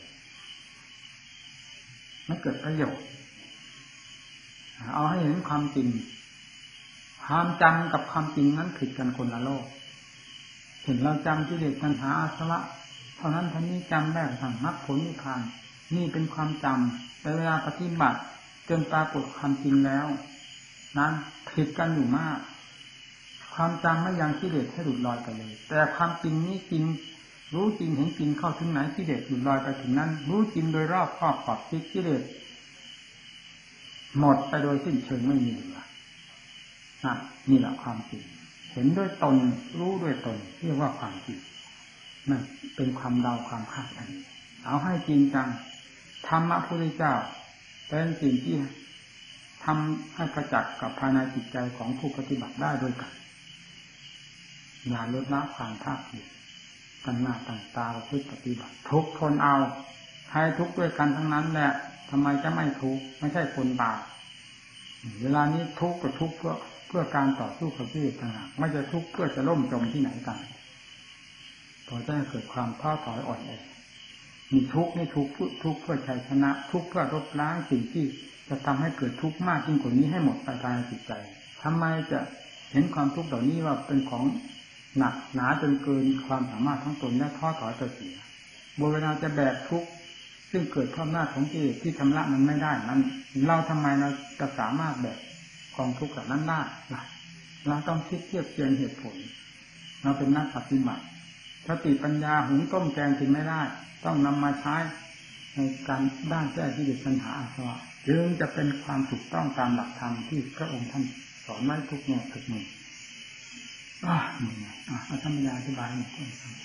ไม่เกิดประโยชน์เอาให้เห็นความจริงความจำกับความจริงนั้นผิดกันคนละโลกเห็นเราจำกิเลสตัณหาอาสวะเท่านั้นท่านี้จำได้ทางมรรคผลนิพพานนี่เป็นความจำแต่เวลาปฏิบัติจนปรากฏความจริงแล้วนั้นผิดกันอยู่มากความจำไม่ยังกิเลสให้หลุดลอยไปเลยแต่ความจริงนี้จริงรู้จริงเห็นจริงเข้าถึงไหนกิเลสหลุดลอยไปถึงนั้นรู้จริงโดยรอบครอบขอบคิดกิเลสหมดไปโดยสิ้นเชิงไม่มีเหลือนะนี่แหละความจริงเห็นด้วยตนรู้ด้วยตนเรียกว่าความจริงนั่นเป็นความเดาความคาดคะเนเอาให้จริงจังธรรมะพระพุทธเจ้าเป็นสิ่งที่ทำให้ประจักษ์กับภายในจิตใจของผู้ปฏิบัติได้ด้วยกันอย่าลดละความภาคเพียรตั้งหน้าตั้งตาประพฤติปฏิบัติทุกคนเอาใครทุกข์ด้วยกันทั้งนั้นแหละทำไมจะไม่ทุกข์ไม่ใช่คนบาปเวลานี้ทุกข์ก็ทุกข์เพื่อเพื่อการต่อสู้กับกิเลสต่างหากไม่จะทุกข์เพื่อจะล่มจมที่ไหนกันพอจะเกิดความท้อถอยอ่อนแอมีทุกข์นี่ทุกข์ทุกข์เพื่อชัยชนะทุกข์เพื่อลดล้างสิ่งที่จะทำให้เกิดทุกข์มากยิ่งกว่านี้ให้หมดไปภายในจิตใจทำไมจะเห็นความทุกข์เหล่านี้ว่าเป็นของหนักหนาจนเกินความสามารถทั้งตนและท้อถอยต่อเสียเวลาจะแบกทุกข์ซึ่งเกิดเพราะอำนาจของกิเลสที่ชำระมันไม่ได้นั้นเราทำไมเราจะสามารถแบกกองทุกข์เหล่านั้นได้ล่ะเราต้องคิดเทียบเทียงเหตุผลเราเป็นนักปฏิบัติสติปัญญาหุงต้มแกงกินไม่ได้ต้องนำมาใช้ในการด้านแก้กิเลสปัญหาอาสวะจึงจะเป็นความถูกต้องตามหลักธรรมที่พระองค์ท่านสอนไว้ทุกแง่ทุกมุมอ่านี่ไงอ่ะธรรมยาอธิบายหน่อย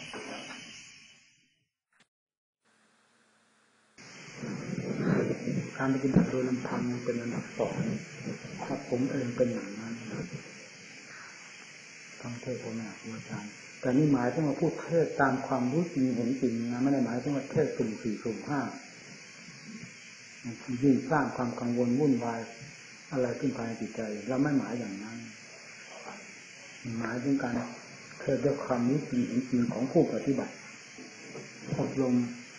การปฏิบัติโดยลำพังเป็นอันดับสองถ้าผมเองเป็นอย่างนั้นต้องเทศน์พ่อแม่ครูอาจารย์แต่นี่หมายถึงว่าพูดเทศตามความรู้จริงเห็นจริงนะไม่ได้หมายถึงว่าเทศสุ่มสี่สุ่มห้ายิ่งสร้างความกังวลวุ่นวายอะไรขึ้นภายในจิตใจเราไม่หมายอย่างนั้นหมายถึงการเทศด้วยความรู้จริงเห็นจริงของผู้ปฏิบัติอบรม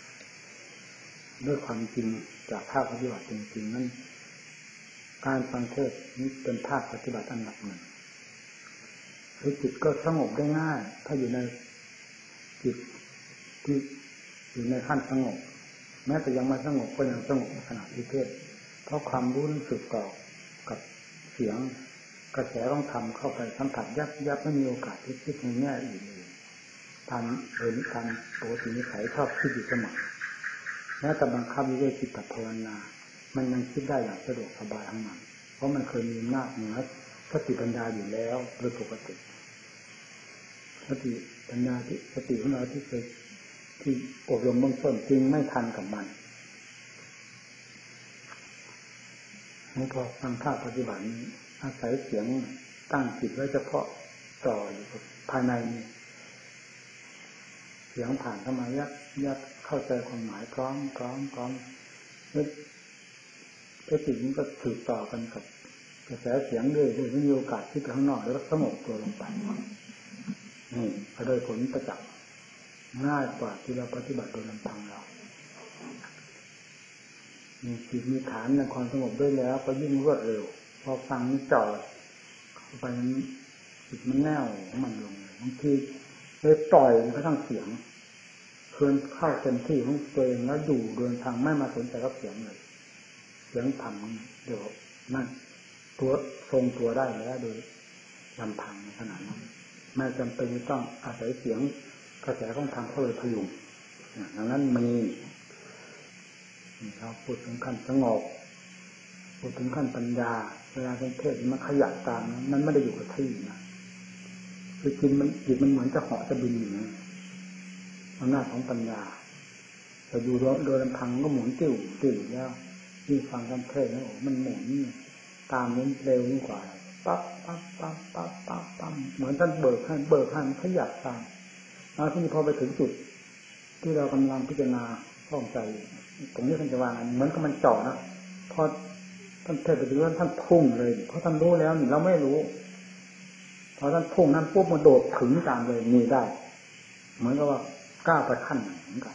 ด้วยความจริงจากภาคปฏิบัติจริงๆนั้นการฟังเทศนี้เป็นภาคปฏิบัติอันดับหนึ่งคือจิตก็สงบได้ง่ายถ้าอยู่ในจิตที่อยู่ในขั้นสงบแม้แต่ยังไม่สงบก็ยังสงบขณะที่เทศเพราะความรู้สึกต่อกับเสียงกระแสต้องทำเข้าไปสัมผัสยับยับไม่มีโอกาสที่คิดในแง่อื่นทำเห็นการโปรตีนิสัยชอบคิดอยู่เสมอแม้แต่บังคับด้วยจิตภาวนามันยังคิดได้อย่างสะดวกสบายทั้งนั้นเพราะมันเคยมีหน้าเหนือสติปัญญาอยู่แล้วโดยปกติสติปัญญาที่สติของเราที่เคยที่อบรมเบื้องต้นจึงไม่ทันกับมันพอฟังภาคปฏิบัติอาศัยเสียงตั้งจิตไว้เฉพาะต่ออยู่ภายในเสียงผ่านเข้ามายัดยัดเข้าใจความหมายพร้อมพร้อมพร้อมแล้วสติมันก็สืบต่อกันกับกระแสเสียงด้วยด้วยไม่มีโอกาสที่ไปข้างนอกแล้วสงบตัวลงไปนี่ก็โดยผลประจักษ์ง่ายกว่าที่เราปฏิบัติโดยลำพังเรามีจิตมีฐานในความสงบด้วยแล้วก็ยิ่งรวดเร็วพอฟังนี่จอดเข้าไปจิตมันแน่วมันลงบางทีเลยปล่อยกระทั่งเสียงเคลื่อนเข้าเต็มที่ของตัวเองแล้วดูเดินทางไม่มาสนใจกับเสียงเลยเสียงธรรมเดี๋ยวนั่นตัวทรงตัวได้แล้วโดยลำพังขนาดนั้นไม่จำเป็นต้องอาศัยเสียงกระแสของธรรมเข้าไปพยุงดังนั้นมีเราพูดถึงขั้นสงบพูดถึงขั้นปัญญาเวลาเป็นเทศมันขยับตามนั้นไม่ได้อยู่กับที่นะคือจิตมันจิตมันเหมือนจะเหาะจะบินอยู่นะอำนาจของปัญญาแต่อยู่โดยลำพังก็หมุนติ้วติ้วแล้วที่ฟังคำเทศน์นะโอ้มันหมุนตามนี้เร็วยิ่งกว่าปั๊บปั๊บปั๊บปั๊บปั๊บปั๊บเหมือนท่านเบิกให้เบิกให้ขยับตามแล้วที่พอไปถึงจุดที่เรากำลังพิจารณาข้องใจตรงนี้ท่านจะวางเหมือนกับมันเจาะนะพอท่านเทศน์ไปถึงว่าท่านพุ่งเลยเพราะท่านรู้แล้วนี่เราไม่รู้พอท่านพุ่งนั้นปุ๊บมันโดดถึงกลางเลยนี่ได้เหมือนกับว่าก้าวไปขั้นเหมือนกัน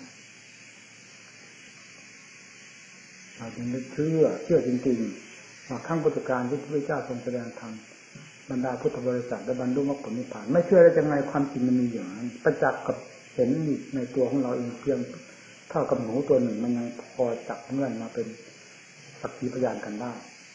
เราจึงได้เชื่อเชื่อจริงๆว่าขั้งพุทธการที่พระพุทธเจ้าทรงแสดงธรรมบรรดาพุทธบริษัทได้บรรลุมรรคผลนิพพานไม่เชื่อได้ยังไงความจริงมันมีอย่างนั้นประจักษ์กับเห็นในตัวของเราเองเพียงเท่ากับหนูตัวหนึ่งมันยังพอจับเงื่อนมาเป็นสักขีพยานกันได้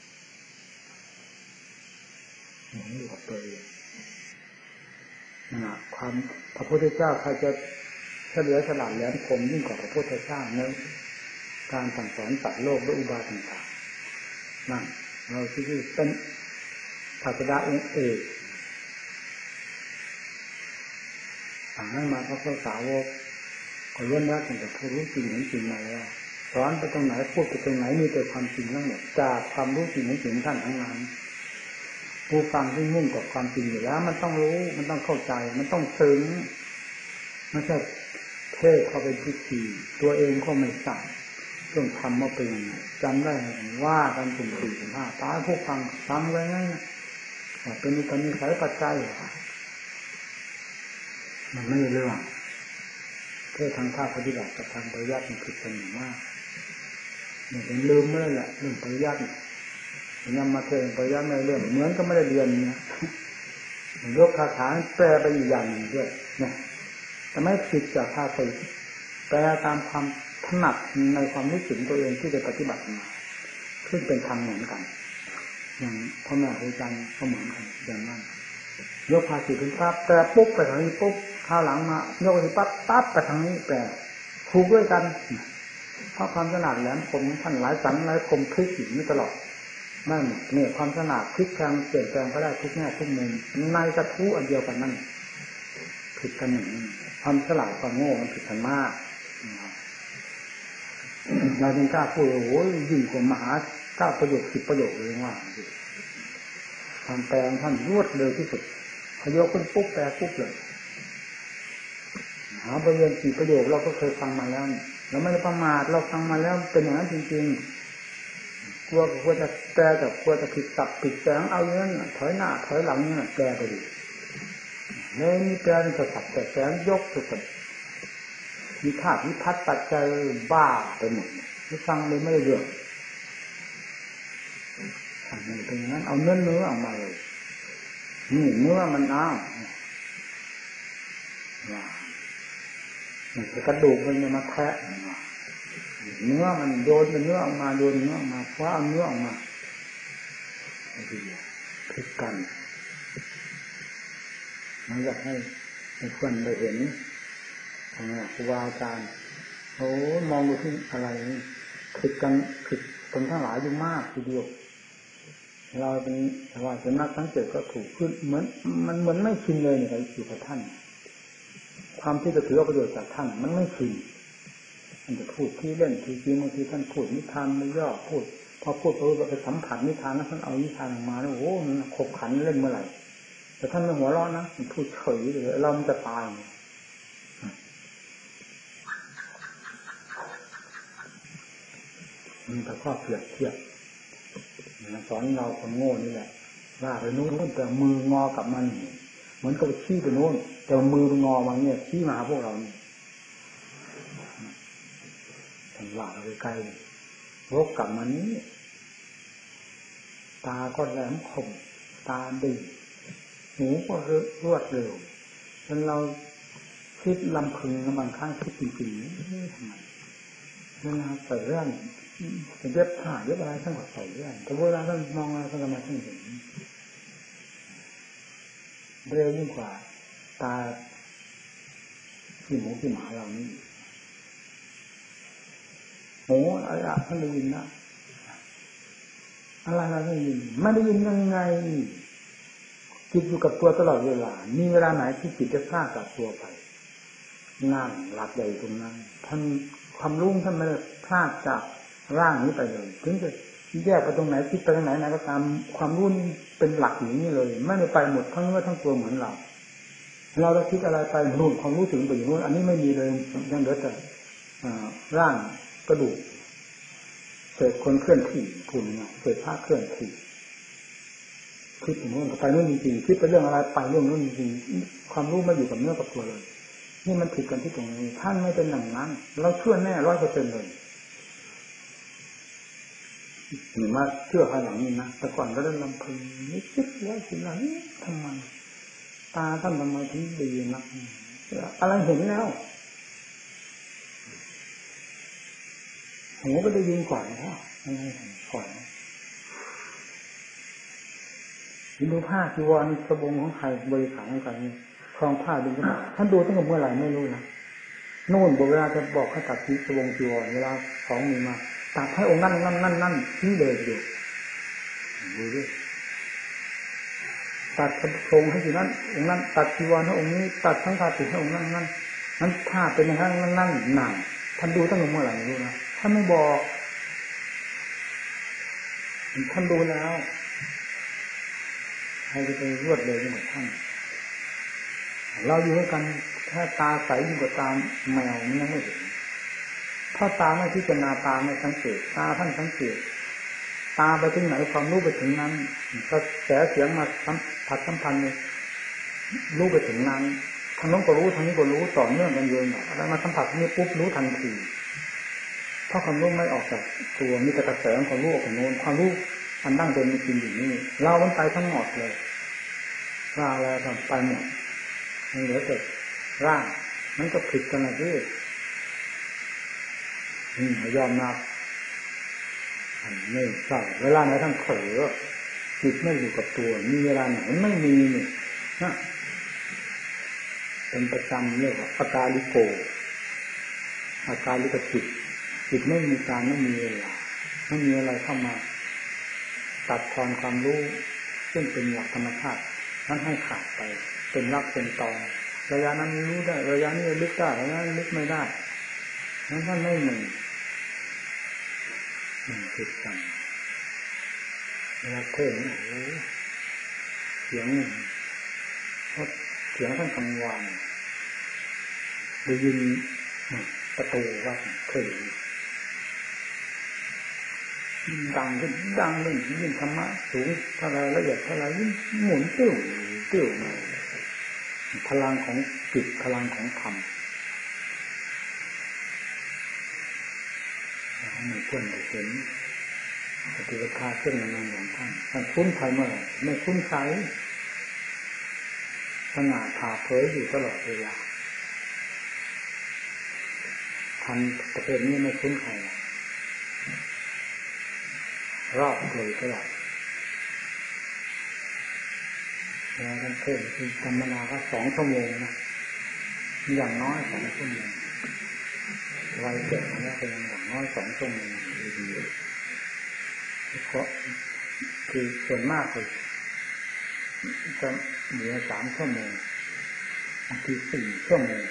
หนูอยู่กับตัวเองนะความพระพุทธเจ้าใครจะเฉลียวฉลาดแหลมคมยิ่งกว่าพระพุทธเจ้าในการสั่งสอนสัตว์โลกด้วยอุบายต่างๆนั่นเราที่เป็นศาสดาองค์เอกสั่งให้มาพระพุทธสาวกก็ล้วนแล้วตั้งแต่ผู้รู้จริงเห็นจริงมาแล้วสอนไปตรงไหนพูดไปตรงไหนมีแต่ความจริงทั้งหมดจากความรู้จริงเห็นจริงท่านทั้งนั้นผู้ฟังที่มุ่งกับความจริงอยู่แล้วมันต้องรู้มันต้องเข้าใจมันต้องซึ้งไม่ใช่เทศเข้าไปพิธีตัวเองก็ไม่สั่งเรื่องทำมาเป็นจำได้ว่ากันถึงสี่ถึงห้าตาผู้ฟังทำไว้นั่นเป็นอุปนิสัยปัจจัยมันไม่เรื่องเพื่อทางภาคปฏิบัติกับทางปริยัติมันผิดกันอย่างมากเนี่ยผมลืมไม่ได้แหละเรื่องปริยัตินำมาเทศน์ปริยัติในเรื่องเหมือนก็ไม่ได้เรียนนะยกคาถาแปลไปอีกอย่างหนึ่งด้วยเนี่ยแต่ไม่ผิดจากภาษิตแปลตามความถนัดในความรู้สึกตัวเองที่ได้ปฏิบัติมาขึ้นเป็นธรรมเหมือนกันอย่างพ่อแม่ครูอาจารย์ก็เหมือนกันอย่างนั้นยกภาษิตเป็นปั๊บแปลปุ๊บไปทางนี้ปุ๊บข้าวหลังมายกไปปั๊บปั๊บไปทางนี้แปลถูกด้วยกันเพราะความถนัดแหลมคมท่านหลายสันหลายคมพลิกอยู่นี่ตลอดนั่นเนี่ยความถนัดพลิกแปลงเปลี่ยนแปลงก็ได้ทุกแง่ทุกมุมในกระทู้อันเดียวกันนั่นผิดกันอย่างนี้ความฉลาดความโง่มันผิดกันมากเราจึงกล้าพูดโอ้ยยิ่งกว่ามหาเก้าประโยคสิบประโยคเลยว่าความแปลงท่านรวดเร็วที่สุดพยกขึ้นปุ๊บแปลปุ๊บเลยหาประโยคสี่ประโยคเราก็เคยฟังมาแล้วเราไม่ได้ประมาทเราฟังมาแล้วเป็นอย่างนั้นจริงๆกลัวกลัวจะแปลแต่กลัวจะผิดตับผิดแสงเอาอย่างนั้นถอยหน้าถอยหลังนี่แปลไปดิเลยมีแปลเป็นสับแต่แสงยกสุดมีธาตุมีพัดปัจจัยบ้าไปหมดที่ฟังเลยไม่ได้เรื่องอันนี้เป็นอย่างนั้นเอาเนื้อเนื้อออกมาเลยนี่เนื้อมันอ้าวมันจะกระดูกมันมาแทะเนื้อมันโยนเป็นเนื้อออกมาโยนเนื้อออกมาคว้าเนื้อออกมาผิดกันมันอยากให้ให้เพื่อนได้เห็นครูบาอาจารย์โอ้มองดูที่อะไรผิดกันผิดกันทั้งหลายอยู่มากทีเดียวเราเป็นว่าจะนักสังเกตก็ถูกขึ้นเหมือนมันเหมือนไม่ชินเลยเนี่ยอยู่กับท่านความที่จะถือประโยชน์จากท่านมันไม่ชินมันจะพูดที่เล่นที่จริงบางทีท่านพูดนิทานไม่ย่อพูดพอพูดไปไปสัมผัสนิทานแล้วท่านเอานิทานออกมาแล้วโอ้มันขบขันเล่นเมื่อไหร่แต่ท่านไม่หัวเราะนะมันพูดเฉยเลยเรามันจะตายมันแต่ข้อเปรียบเทียบสอนเราคนโง่นี่แหละว่าไปนู้นนู้นแต่มืองอกลับมันเหมือนกับชี้ไปโน้นแต่มือมันงอมาเนี่ยชี้มาหาพวกเรานี่ถึงว่าเราไปใกล้วกกลับมานี้ตาก็แหลมคมตาดีหูก็รวดเร็วจนเราคิดลำพึงบางครั้งคิดจริงๆทำไมเวลาใส่เรื่องเย็บผ้าเย็บอะไรทั้งหมดใส่เรื่องแต่เวลาท่านมองอะไรท่านก็มาท่านเห็นเร็วยิ่งกว่าตาขี้หมูขี้หมาเรานี่โหอะไรอะท่านได้ยินนะอะไรเราได้ยินไม่ได้ยินยังไงจิตอยู่กับตัวตลอดเวลามีเวลาไหนที่จิตจะพลาดกับตัวไปนั่งหลับใหญ่ตรงนั้นท่านความรุ่งท่านไม่ได้พลาดจากร่างนี้ไปเลยถึงจะแยกไปตรงไหนคิดไปตรงไหนนะก็ตามความรุ่นเป็นหลักอย่างนี้เลยไม่ได้ไปหมดทั้งเนื้อทั้งตัวเหมือนเราเราจะคิดอะไรไปนู่นความรู้ถึงไปอยู่นู่นอันนี้ไม่มีเลยยังเหลือแต่ร่างกระดูกเศษคนเคลื่อนที่พุ่นเนี่ยเศษผ้าเคลื่อนที่คิดถึงนู่นไปนู่นจริงๆคิดไปเรื่องอะไรไปเรื่องนู่นจริงๆความรู้ไม่อยู่กับเนื้อกับตัวเลยนี่มันผิดกันที่ตรงนี้ท่านไม่เป็นอย่างนั้นเราเชื่อแน่ร้อยเปอร์เซ็นต์เลยหรือว่าเชื่อภายหลังนี้นะแต่ก่อนก็ได้ลำพึงนี่คิดแล้วคิดแล้วทำไมตาท่านทำไมถึงดีนักอะไรเห็นแล้วหูก็ได้ยินก่อนแล้วอะไรก่อนดูผ้าจีวรสบงของใครบริขารของใครคลองผ้าดูท่านดูตั้งแต่เมื่อไหร่ไม่รู้นะนู่นเวลาจะบอกให้ตัดสบงจีวรเวลาของมีมาตัดให้องค์นั่นนั่นนั่นนั่นที่เลยอยู่ดูดิตัดทรงให้อยู่นั่นองค์นั้นตัดจีวรให้องค์นี้ตัดทั้งผ้าติดให้องค์นั่นนั่นนั้นผ้าเป็นอย่างนั้นนั่นนั่นหนังท่านดูตั้งแต่เมื่อไหร่ไม่รู้นะท่านไม่บอกท่านดูแล้วใครจะไปรวดเลยเหมือนท่านเราอยู่ด้วยกันแค่ตาใสยิ่งกว่าตาแมวมันยังไม่เห็นถ้าตาไม่พิจารณาตาไม่สังเกตตาท่านสังเกตตาไปถึงไหนความรู้ไปถึงนั้นกระแสเสียงมาสัมผัสสัมพันธ์รู้ไปถึงนั้นทางโน้นก็รู้ทางนี้ก็รู้ต่อเนื่องกันเยอะอะไรมาสัมผัสนี้ปุ๊บรู้ทันทีเพราะความรู้ไม่ออกจากตัวมีแต่กระแสความรู้ออกจากโน้นความรู้อันดั้งเดิมมีจริงอยู่นี่เรามันไปทั้งหมดเลยร่างอะไรทำไปหมดมันเหลือแต่ร่างมันก็ผิดกันเลยที่อืมยอมนับอันนี้ใช่เวลาไหนท่านเผลอจิตไม่อยู่กับตัวมีเวลาไหนไม่มีนี่นะเป็นประจำเรียกว่าอาการลิโกอาการลิกจิตจิตไม่มีการไม่มีเวลาไม่มีอะไรเข้ามาตัดทอนความรู้ซึ่งเป็นหลักธรรมชาตินั้นให้ขาดไปเป็นรักเป็นตอนระยะนั้นรู้ได้ระยะนี้ลึกได้ระยะนี้ลึกไม่ได้นั้นท่านไม่หนึ่งหนึ่งผิดกันเวลาเทศน์โอ้เสียงเสียงท่านกลางวันได้ยินประตูว่าเคยดังขึ้นดังเลยยิ่งธรรมะสูงเท่าไรละเอียดเท่าไรยิ่งหมุนติ้วติ้วพลังของจิตพลังของธรรมให้เพื่อนได้เห็นปฏิบัติการเช่นนั้นของท่านท่านคุ้นใครเมื่อไหร่ไม่คุ้นใครสง่าผ่าเผยอยู่ตลอดเวลาทันประเภทนี้ไม่คุ้นใครรอบเลยตลอดแล้วท่านเทศน์คือธรรมนาก็สองชั่วโมงนะอย่างน้อยสองชั่วโมงวัยเด็กนะเป็นอย่างน้อยสองชั่วโมงดีๆเพราะคือส่วนมากเลยจะเหลือสามชั่วโมงบางทีสี่ชั่วโมง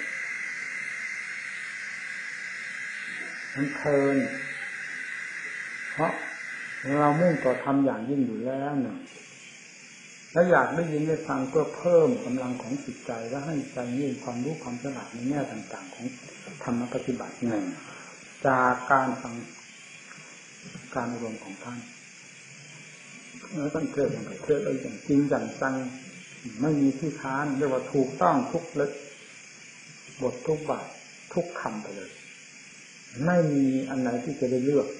มันเพลินเพราะเรามุ่งต่อทำอย่างยิ่งอยู่แล้วเนี่ยแล้วอยากได้ยินได้ฟังเพื่อเพิ่มกำลังของจิตใจและให้ใจมีความรู้ความฉลาดในแง่ต่างๆของธรรมปฏิบัติหนึ่งจากการฟังการอารมณ์ของท่านแล้วท่านเทศน์อย่างเทศน์อย่างจริงจังจังไม่มีที่ค้านเรียกว่าถูกต้องทุกเล็บบททุกบาททุกคำไปเลยไม่มีอันไหนที่จะได้เลือก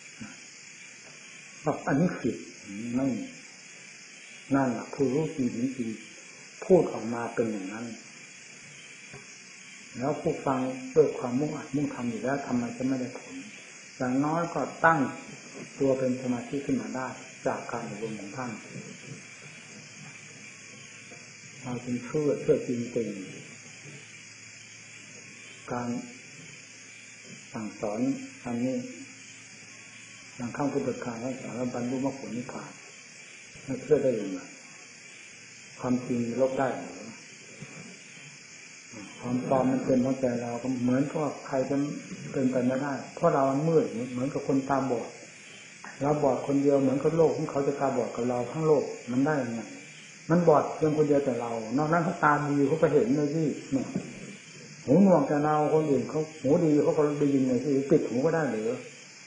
บอกอันนี้ผิดไม่นั่นแหละผู้รู้จริงจริงพูดออกมาเป็นอย่างนั้นแล้วผู้ฟังด้วยความมุ่งอัดมุ่งทำอยู่แล้วทำไมจะไม่ได้ผลอย่างน้อยก็ตั้งตัวเป็นสมาธิขึ้นมาได้จากการอบรมของท่านเราจึงเชื่อเชื่อจริงๆการสั่งสอนอันนี้อย่างข้างพุทธการให้สอนบรรลุมรรคผลนิพพานไม่เชื่อได้ยังไงความจริงลบได้หรือความปลอมมันเป็นหัวใจเราก็เหมือนกับใครจะเป็นไปไม่ได้เพราะเรามันมืดเหมือนกับคนตาบอดเราบอดคนเดียวเหมือนกับโลกที่เขาจะตาบอดกับเราทั้งโลกมันได้ยังไงมันบอดเพียงคนเดียวแต่เรานอกนั้นเขาตาดีเขาก็เห็นเลยที่เนี่ยหูหนวกแต่เราคนอื่นเขาหูดีเขาก็ได้ยินเลยที่ปิดหูก็ได้หรือ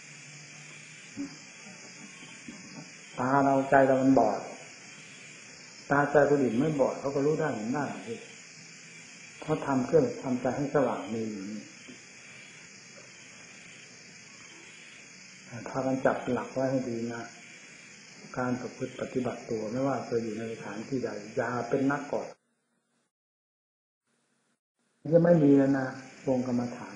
ตาเราใจเรามันบอดตาใจคนอื่นไม่บอดเขาก็รู้ได้เห็นได้ที่เขาทำเครื่องทำใจให้สว่างมีอยู่นี่ถ้ากันจับหลักไว้ให้ดีนะการประพฤติปฏิบัติตัวไม่ว่าจะอยู่ในสถานที่ใดอย่าเป็นนักกอดจะไม่มีแล้วนะวงกรรมฐาน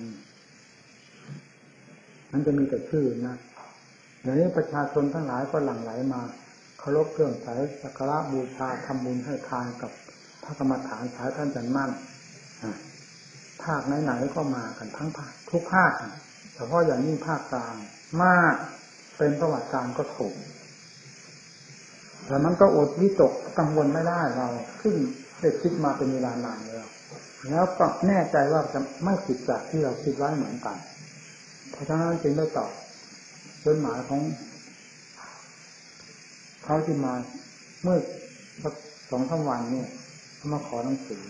มันจะมีแต่ชื่อนะเดี๋ยวนี้ประชาชนทั้งหลายก็หลั่งไหลมาเคารพเครื่องใช้สักการะบูชาทำบุญให้ทานกับพระกรรมฐานสายท่านจันมั่นภาคไหนๆก็มากันทั้งภาคทุกภาคเฉพาะอย่างยิ่งภาคกลางมากเป็นประวัติการก็ถูกแต่มันก็อดวิตกกังวลไม่ได้เราขึ้นได้คิดมาเป็นเวลานานแล้วแล้วก็แน่ใจว่าจะไม่ผิดจากที่เราคิดไว้เหมือนกันเพราะฉะนั้นจึงได้ตอบจดหมายของเขาที่มาเมื่อสักสองสามวันเนี่ยเขามาขอหนังสือ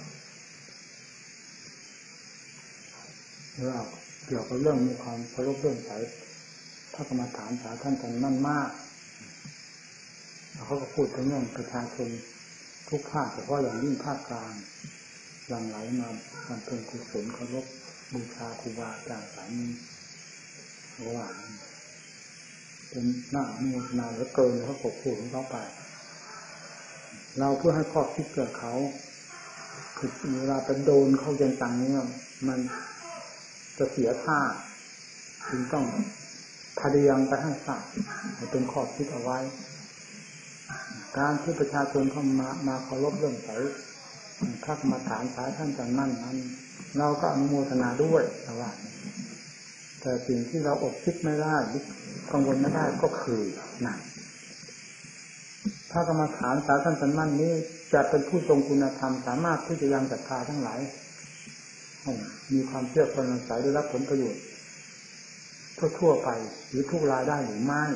เรื่องเกี่ยวกับเรื่องมีความเคารพเรื่องสายพระกรรมฐานสายท่านกันมั่นมากเขาก็พูดถึงเรื่องประชาชนทุกภาคเฉพาะอย่างยิ่งภาคกลางหลั่งไหลมาทำเป็นกุศลเคารพบูชาครูบาอาจารย์สายนี้ว่าเป็นหน้าโมทนาเหลือเกินเขาปกพูดของเขาไปเราเพื่อให้ข้อคิดเกิดเขาคือเวลาไปโดนเขาจังๆเนี่ยมันจะเสียท่าจึงต้องพยายามไปให้ทราบเป็นข้อคิดเอาไว้การที่ประชาชนเข้ามามาเคารพเรื่องใสพระกรรมฐานสายท่านจันมั่นนั้นเราก็อนุโมทนาด้วยแต่ว่าแต่สิ่งที่เราอดคิดไม่ได้กังวลไม่ได้ก็คือนั่นพระกรรมฐานสายท่านจันมั่นนี้จะเป็นผู้ทรงคุณธรรมสามารถที่จะยังศรัทธาทั้งหลายมีความเชื่อความใสได้รับผลประโยชน์ทั่วๆไปหรือทุกรายได้หรือไม่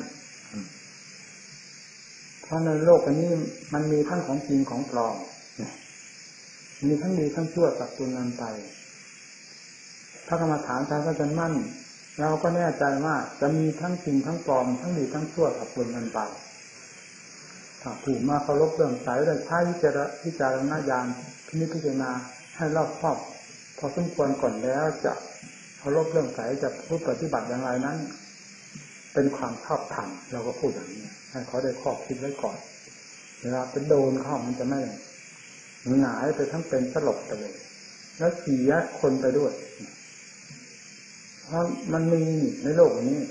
เพราะในโลกอันนี้มันมีทั้งของจริงของปลอมมีทั้งดีทั้งชั่วสับสนกันไปพระกรรมฐานสายท่านจันมั่นเราก็แน่ใจว่าจะมีทั้งจริงทั้งปลอมทั้งดีทั้งชั่วสับสนกันไปถ้าผู้มาเคารพเรื่องใสได้ใช้วิจารวิจารณญาณพินิจพิจารณาให้รอบคอบพอสมควรก่อนแล้วจะเคารพเรื่องใสจะพูดปฏิบัติอย่างไรนั้นเป็นความชอบธรรมเราก็พูดอย่างนี้ให้เขาได้ข้อคิดไว้ก่อนเวลาไปโดนเข้ามันจะไม่หงายไปทั้งเป็นสลบไปเลยแล้วเสียคนไปด้วยเพราะมันมีในโลกนี้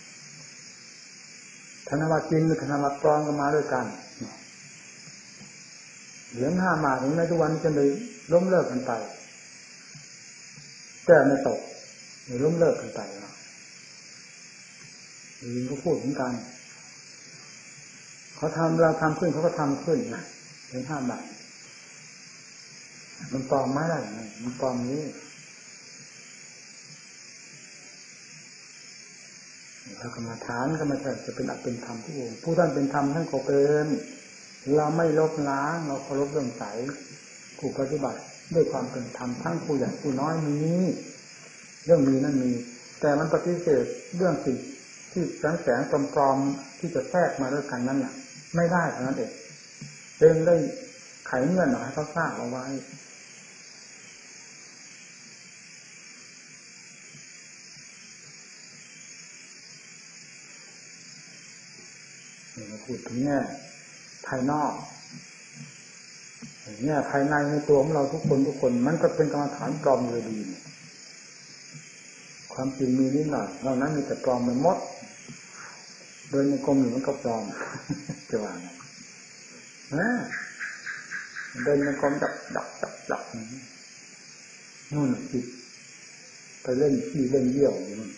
ธนบัตรจริงหรือธนบัตรปลอมก็มาด้วยกันเหรียญห้าบาทถึงในทุกวันจะเลยล้มเลิกกันไปแก้ไม่ตกหรือล้มเลิกกันไปแล้วยิงก็พูดเหมือนกันเขาทำเราทำขึ้นเขาก็ทำขึ้นนะเหรียญห้าบาทมันปลอมไม่ได้ไงมันปลอมนี้พระกรรมฐานก็ไม่ใช่จะเป็นอัตเป็นธรรมทุกองค์ผู้ท่านเป็นธรรมท่านก็เป็นเราไม่ลบล้างเราเคารพเรื่องใสผู้ปฏิบัติด้วยความเป็นธรรมทั้งผู้ใหญ่ผู้น้อยมีเรื่องมีนั่นมีแต่มันปฏิเสธเรื่องสิ่งที่แสงแสงปลอมๆที่จะแทรกมาด้วยกันนั่นแหละไม่ได้เท่านั้นเองเองได้ไขเงื่อนหน่อยให้เขาทราบเอาไว้เราพูดถึงแง่ภายนอกเนี่ยภายในในตัวของเราทุกคนทุกคนมันก็เป็นกรรมฐานปลอมเลยดีความจริงมีนิดหน่อยนอกนั้นมีแต่ปลอมไปหมดโดยในกรมอยู่มันก็ปลอมจะว่าไงนะเดินในกรมดับดับดับดับนู่นจิตไปเล่นขี้เล่นเยี่ยวอยู่นู่น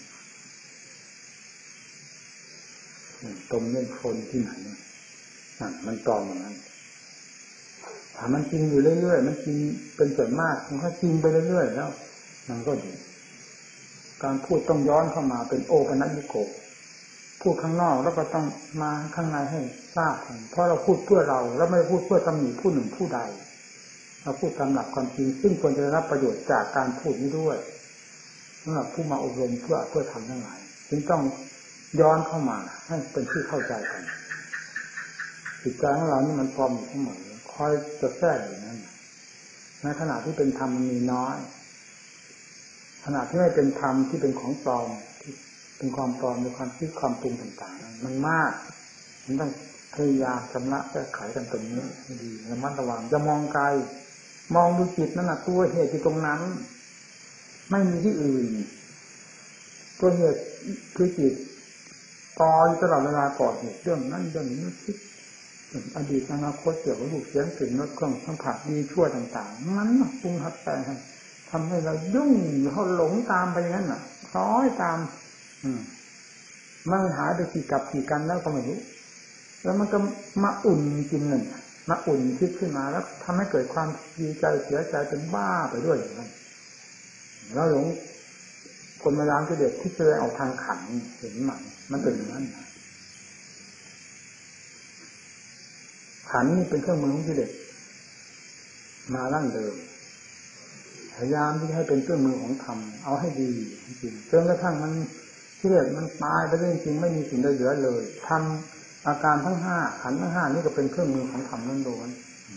ตรงเล่นคนที่ไหนนั่นมันปลอมอย่างนั้นถ้ามันจริงอยู่เรื่อยๆมันจริงเป็นส่วนมากมันก็จริงไปเรื่อยๆแล้วมันก็ดีการพูดต้องย้อนเข้ามาเป็นโอปนัญญิโกพูดข้างนอกแล้วก็ต้องมาข้างในให้ทราบเพราะเราพูดเพื่อเราแล้วไม่พูดเพื่อตำหนิผู้หนึ่งผู้ใดเราพูดตามหลักความจริงซึ่งควรจะได้รับประโยชน์จากการพูดนี้ด้วยสำหรับผู้มาอบรมเพื่อเพื่อทำทั้งหลายจึงต้องย้อนเข้ามาให้เป็นที่เข้าใจกันจิตใจของเรานี่มันปลอมอยู่ทั้งหมดคอยจะแทรกอยู่นั่นในขณะที่เป็นธรรมมันมีน้อยขณะที่ไม่เป็นธรรมที่เป็นของปลอมที่เป็นความปลอมในความคิดความปรุงต่างๆมันมากมันต้องพยายามชำระแก้ไขกันตรงนี้ให้ดีระมัดระวังจะมองไกลมองดูจิตนั่นน่ะตัวเหตุอยู่ตรงนั้นไม่มีที่อื่นตัวเหตุคือจิตปล่อยตลอดเวลาก่อนเรื่องนั้นเรื่องนี้คิดอดีตอนาคตเกี่ยวกับรูปเสียงกลิ่นรสเครื่องสัมผัสดีชั่วต่างๆมันปรุงหัดแต่งทำให้เรายุ่งเขาหลงตามไปอย่างนั้นน่ะคล้อยตามอืมมันหายไปกี่กับกี่กันแล้วก็ไม่รู้แล้วมันก็มาอุ่นจริงหนึ่งมาอุ่นคิดขึ้นมาแล้วทำให้เกิดความดีใจเสียใจเป็นบ้าไปด้วยอย่างนั้นแล้วหลงคนมาล้างกิเลสที่แสดงออกทางขันเห็นไหมมันเป็นอย่างนั้นขันนี่เป็นเครื่องมือของกิเลสมาดั้งเดิมพยายามที่ให้เป็นเครื่องมือของธรรมเอาให้ดีจริงๆจนกระทั่งมันกิเลสมันตายไปได้จริงๆไม่มีสิ่งใดเหลือเลยทำอาการทั้งห้าขันธ์ทั้งห้านี่ก็เป็นเครื่องมือของธรรมล้วน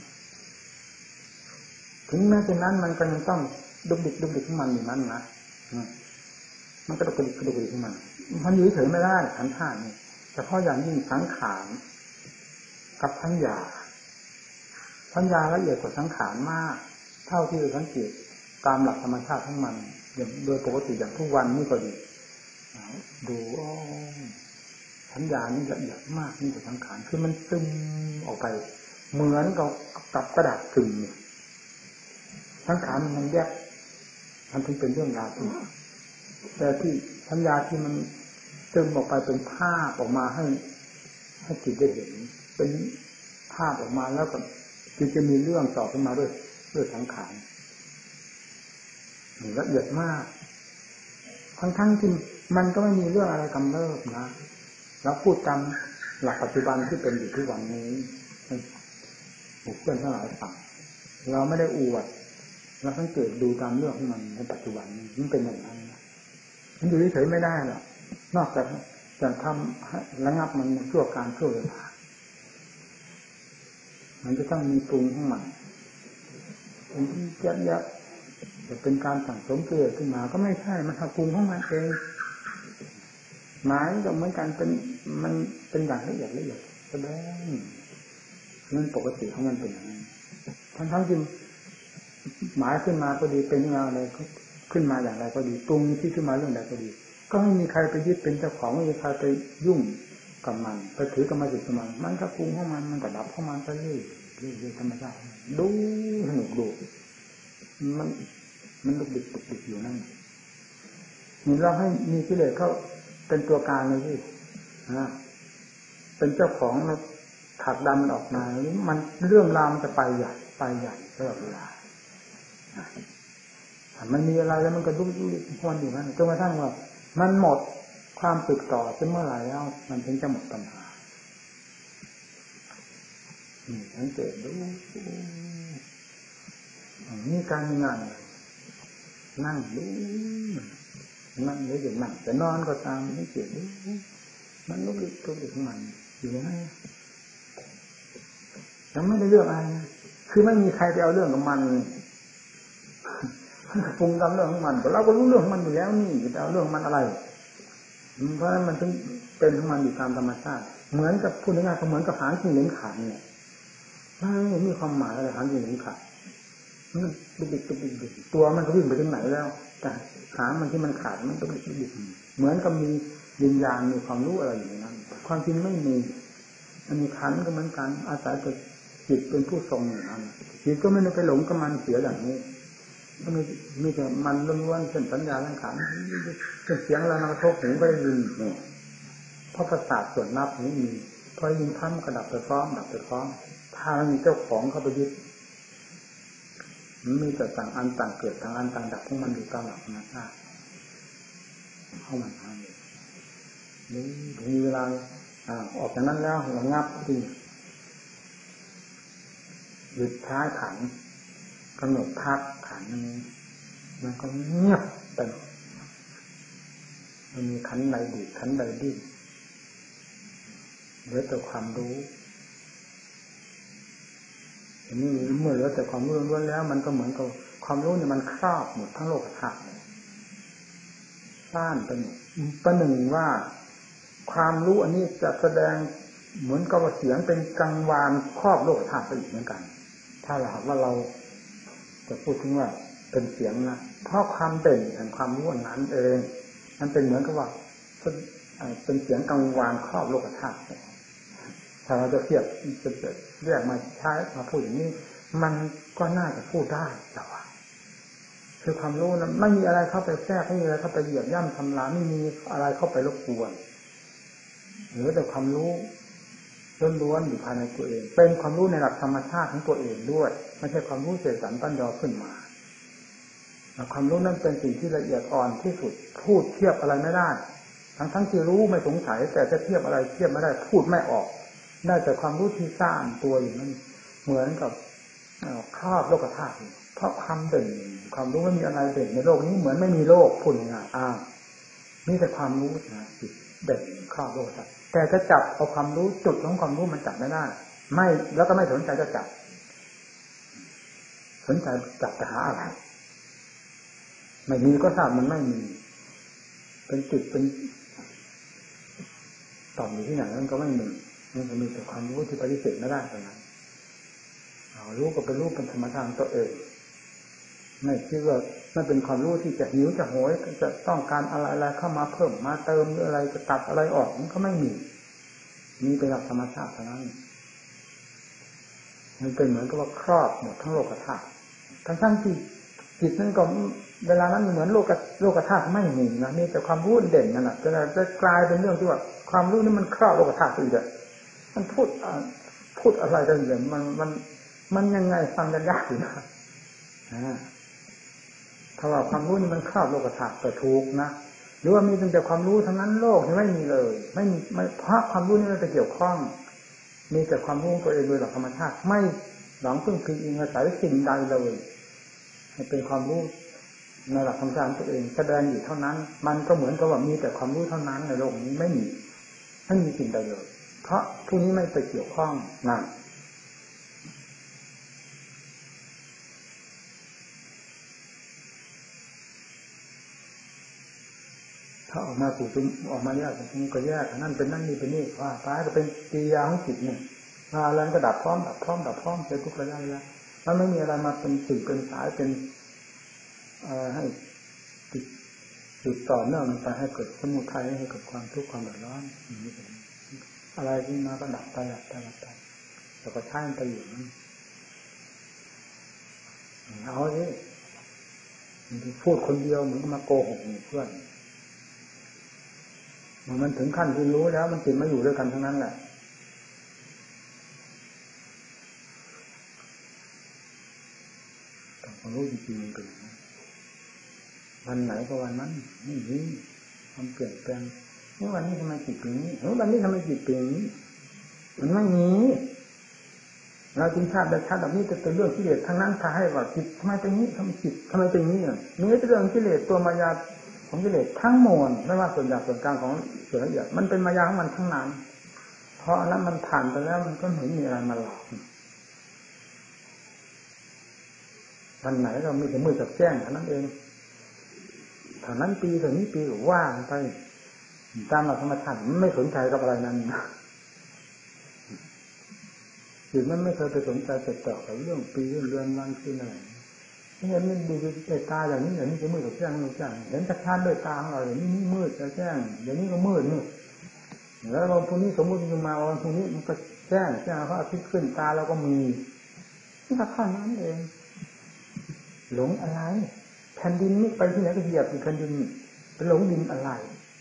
ๆถึงแม้เช่นนั้นมันก็ยังต้องดุกดิกดุกดิกของมันอยู่นั้นนะมันก็ดุกดิกดุกดิกของมันมันอยู่เฉยไม่ได้ขันธ์ห้านี่เฉพาะอย่างยิ่งสังขารกับสัญญาสัญญาละเอียดกว่าสังขารมากเท่าที่เราสังเกตตามหลักธรรมชาติของมันอย่างโดยปกติอย่างทุกวันนี่ก็ดีดูสัญญานี่ละเอียดมากนี่กว่าสังขารคือมันซึมออกไปเหมือนกับกับกระดาษซึมสังขารมันแยกมันถึงเป็นเรื่องราวแต่ที่สัญญาที่มันซึมออกไปเป็นภาพออกมาให้ให้จิตได้เห็นเป็นภาพออกมาแล้วก็จึงจะมีเรื่องต่อขึ้นมาด้วยด้วยสังขารละเอียดมากทั้งๆที่มันก็ไม่มีเรื่องอะไรกำเริบนะแล้วพูดตามหลักปัจจุบันที่เป็นอยู่ทุกวันนี้บุคคลทั้งหลายฟังเราไม่ได้อวดเราสังเกตดูตามเรื่องที่มันในปัจจุบันนี้มันเป็นอย่างนั้นมันอยู่เฉยไม่ได้หรอกนอกจากจะทำระงับมันชั่วการชั่วเวลามันจะต้องมีปรุงของมันเป็นที่แยบแยบจะเป็นการสั่งสมเกลือขึ้นมาก็ไม่ใช่มันทำปรุงของมันเองหมายก็เหมือนกันเป็นมันเป็นอย่างละเอียดละเอียดแสดงมันปกติของมันเป็นอย่างนั้นทั้งทั้งจริงหมายขึ้นมาก็ดีเป็นอย่างไรก็ขึ้นมาอย่างไรก็ดีปรุงที่ขึ้นมาเรื่องใดก็ดีก็ไม่มีใครไปยึดเป็นเจ้าของไม่มีใครไปยุ่งกับมันไปถือกรรมสิทธิ์กับมันมันก็ปรุงของมันมันก็ดับของมันไปเรื่อยเรื่อยธรรมชาติดูสนุกดูมันมันลุกดิกลุกดิกอยู่นั่นนี่เราให้มีกิเลสเข้าเป็นตัวการเลยที่นะเป็นเจ้าของเราถักดันมันออกมามันเรื่องราวมันจะไปใหญ่ไปใหญ่ตลอดเวลามันมีอะไรแล้วมันก็ดุกดิกพอนอยู่นั่นจนกระทั่งว่ามันหมดความติดต่อจนเมื่อไหร่แล้วมันถึงจะหมดปัญหานี่สังเกตดูนี่การงานนั่งดูนั่งหรืออย่างนั่งแต่นอนก็ตามไม่เกี่ยวดูมันลุกดิกลุกดิกของมันอยู่ยังไงยังไม่ได้เรื่องอะไรคือไม่มีใครไปเอาเรื่องกับมันมันปรุงตามเรื่องของมันแต่เราก็รู้เรื่องของมันอยู่แล้วนี่จะเอาเรื่องมันอะไรเพราะฉะนั้นมันถึงเป็นของมันอยู่ตามธรรมชาติเหมือนกับพูดง่ายๆก็เหมือนกับหางจิ้งเหลนขาดเนี่ยไม่มีความหมายอะไรหันอยู่นี่ค่ะมันบิดบิดบิดบิดตัวมันก็วิ่งไปถึงไหนแล้วแต่หางมันที่มันขาดมันก็บิดบิดเหมือนกับมีวิญญาณมีความรู้อะไรอยู่ในนั้นความจริงไม่มีอันนี้ขันก็เหมือนกันอาศัยแต่จิตเป็นผู้ทรงอย่างนั้นจิตก็ไม่ได้ไปหลงกับมันเสียอย่างนี้มันมีแต่มันล้วนๆเป็นสัญญาสังขารเป็นเสียงอะไรมากระทบหูก็ได้ยินเนี่ยเพราะประสาทส่วนนับนี้มีพอยินทำกระดับไปฟ้องดับไปฟ้องถ้ามีเจ้าของเข้าไปยึดมีแต่ต่างอันต่างเกิดต่างอันต่างดับของมันอยู่ตามหลักธรรมชาติเข้ามันทำเลยนี่ถึงเวลาออกจากนั้นแล้วระงับที่หยุดท้ายขันกำหนดพักขันนี้มันก็เงียบไปมันมีขันใดดีขันใดดิ้นเหลือแต่ความรู้อันนี้เมื่อเหลือแต่ความรู้ล้วนแล้วมันก็เหมือนกับความรู้เนี่ยมันครอบหมดทั้งโลกธาตุซ่านไปหมดประหนึ่งว่าความรู้อันนี้จะแสดงเหมือนกับเสียงเป็นกังวานครอบโลกธาตุไปอีกเหมือนกันถ้าเราว่าเราจะพูดถึงว่าเป็นเสียงนะเพราะความเด่นแห่งความรู้นั้นเองมันเป็นเหมือนกับว่าเป็นเสียงกังวานครอบโลกธาตุถ้าเราจะเทียบจะเรียกมาใช้มาพูดอย่างนี้มันก็น่าจะพูดได้แต่ว่าคือความรู้นั้นไม่มีอะไรเข้าไปแทรกไม่มีอะไรเข้าไปเหยียบย่ำทำลายไม่มีอะไรเข้าไปรบกวนหรือแต่ความรู้ล้วนๆอยู่ภายในตัวเองเป็นความรู้ในหลักธรรมชาติของตัวเองด้วยไม่ใช่ความรู้เสกสรรปั้นยอขึ้นมาความรู้นั้นเป็นสิ่งที่ละเอียดอ่อนที่สุดพูดเทียบอะไรไม่ได้ทั้งทั้งที่รู้ไม่สงสัยแต่จะเทียบอะไรเทียบไม่ได้พูดไม่ออกได้แต่ความรู้ที่สร้างตัวอยู่นั้นเหมือนกับครอบโลกธาตุเพราะความเด่นความรู้ไม่มีอะไรเด่นในโลกนี้เหมือนไม่มีโลกพูดง่ายๆอ้าวนี่แต่ความรู้นะจิตเด่นครอบโลกธาตุแต่จะจับเอาความรู้จุดของความรู้มันจับไม่ได้ไม่แล้วก็ไม่สนใจจะจับสนใจจับจะหาอะไรไม่มีก็ทราบมันไม่มีเป็นจุดเป็นต่อมอยู่ที่ไหนมันก็ไม่มีมันจะมีแต่ความรู้ที่ปฏิเสธไม่ได้เท่านั้นรู้ก็เป็นรู้เป็นธรรมชาติตัวเองไม่คิดว่ามันเป็นความรู้ที่จะหิวจะโหยจะต้องการอะไรๆเข้ามาเพิ่มมาเติมหรืออะไรจะตัดอะไรออกมันก็ไม่มีมีเป็นหลักธรรมชาติเท่านั้นมันเป็นเหมือนกับว่าครอบหมดทั้งโลกธาตุทั้งๆที่จิตนั้นก็เวลานั้นเหมือนโลกโลกธาตุไม่มีนะมีแต่ความรู้เด่นนั่นแหละจะจะกลายเป็นเรื่องที่ว่าความรู้นี่มันครอบโลกธาตุไปอีกมันพูดพูดอะไรกันอย่างมันมันมันยังไงฟังกันยากอยู่นะถ้าว่าความรู้นี่มันครอบโลกธาตุแต่ถูกนะหรือว่ามีแต่ความรู้ทั้งนั้นโลกที่ไม่มีเลยไม่มีไม่เพราะความรู้นี่มันไปเกี่ยวข้องมีแต่ความรู้ตัวเองโดยหลักธรรมชาติไม่หวังพึ่งพิงอิงอาศัยสิ่งใดเลยให้เป็นความรู้ในหลักธรรมชาติตัวเองแสดงอยู่เท่านั้นมันก็เหมือนกับว่ามีแต่ความรู้เท่านั้นในโลกนี้ไม่มีไม่มีสิ่งใดเลยเพราะผู้นี้ไม่ไปเกี่ยวข้องนั่นถ้าออกมาสู่จุดออกมาแยกตรงนี้ก็แยกนั่นเป็นนั่นนี่เป็นนี่ว่าตายก็เป็นกิริยาของจิตเนี่ยอะไรก็ดับพร้อมดับพร้อมดับพร้อมเป็นทุกระยะระยะแล้วไม่มีอะไรมาเป็นสื่อเป็นสายเป็นให้ติดจุดต่อเนื่องไปให้เกิดสมุทัยให้เกิดความทุกข์ความเดือดร้อนอย่างนี้เป็นอะไรที่มาก็ดับไปดับไปดับไปแล้วก็ใช้มันไปอยู่นั่นเอาสิพูดคนเดียวเหมือนมาโกหกเพื่อนมันถึงขั้นที่รู้แล้วมันจิตมาอยู่ด้วยกันทั้งนั้นแหละต้องรู้จริงๆกันวันไหนก็วันนั้นนี่นี่ความเปลี่ยนแปลงเมื่อวันนี้ทำไมจิตเป็นอย่างนี้เมื่อวันนี้ทำไมจิตเป็นอย่างนี้มันไม่มีเราจึงทราบได้ชัดแบบนี้จะเป็นเรื่องกิเลสทั้งนั้นถ้าให้ว่าจิตทำไมเป็นนี้ทำไมจิตทำไมเป็นนี้เนี่ยนี่เป็นเรื่องกิเลสตัวมายาของกิเลสทั้งมวลไม่ว่าส่วนหยาบส่วนกลางของส่วนละเอียดมันเป็นมายาของมันทั้งนั้นเพราะอันนั้นมันผ่านไปแล้วมันก็ไม่มีอะไรมาหลอกวันไหนเรามีแต่มือจับแจ้งเท่านั้นเองเท่านั้นปีเท่านี้ปีว่างไปตามหลักธรรมชาติไม่สนใจกับอะไรนั้นจิตมันไม่เคยไปสนใจติดต่อกับเรื่องปีเรื่องเดือนวันคืนอะไรเห็นมันดูด้วยตาอย่างนี้อย่างนี้จะมืดกับแจ้งมืดแจ้งเห็นชัดชัดด้วยตาของเราอย่างนี้มืดจะแจ้งอย่างนี้ก็มืดมืดแล้ววันพรุ่งนี้สมมติมันมาวันพรุ่งนี้มันก็แจ้งแจ้งเพราะอาทิตย์ขึ้นตาเราก็มีนี่ก็ข้านั้นเองหลงอะไรแผ่นดินนี่ไปที่ไหนก็เหยียบอยู่แผ่นดินเป็นหลงดินอะไร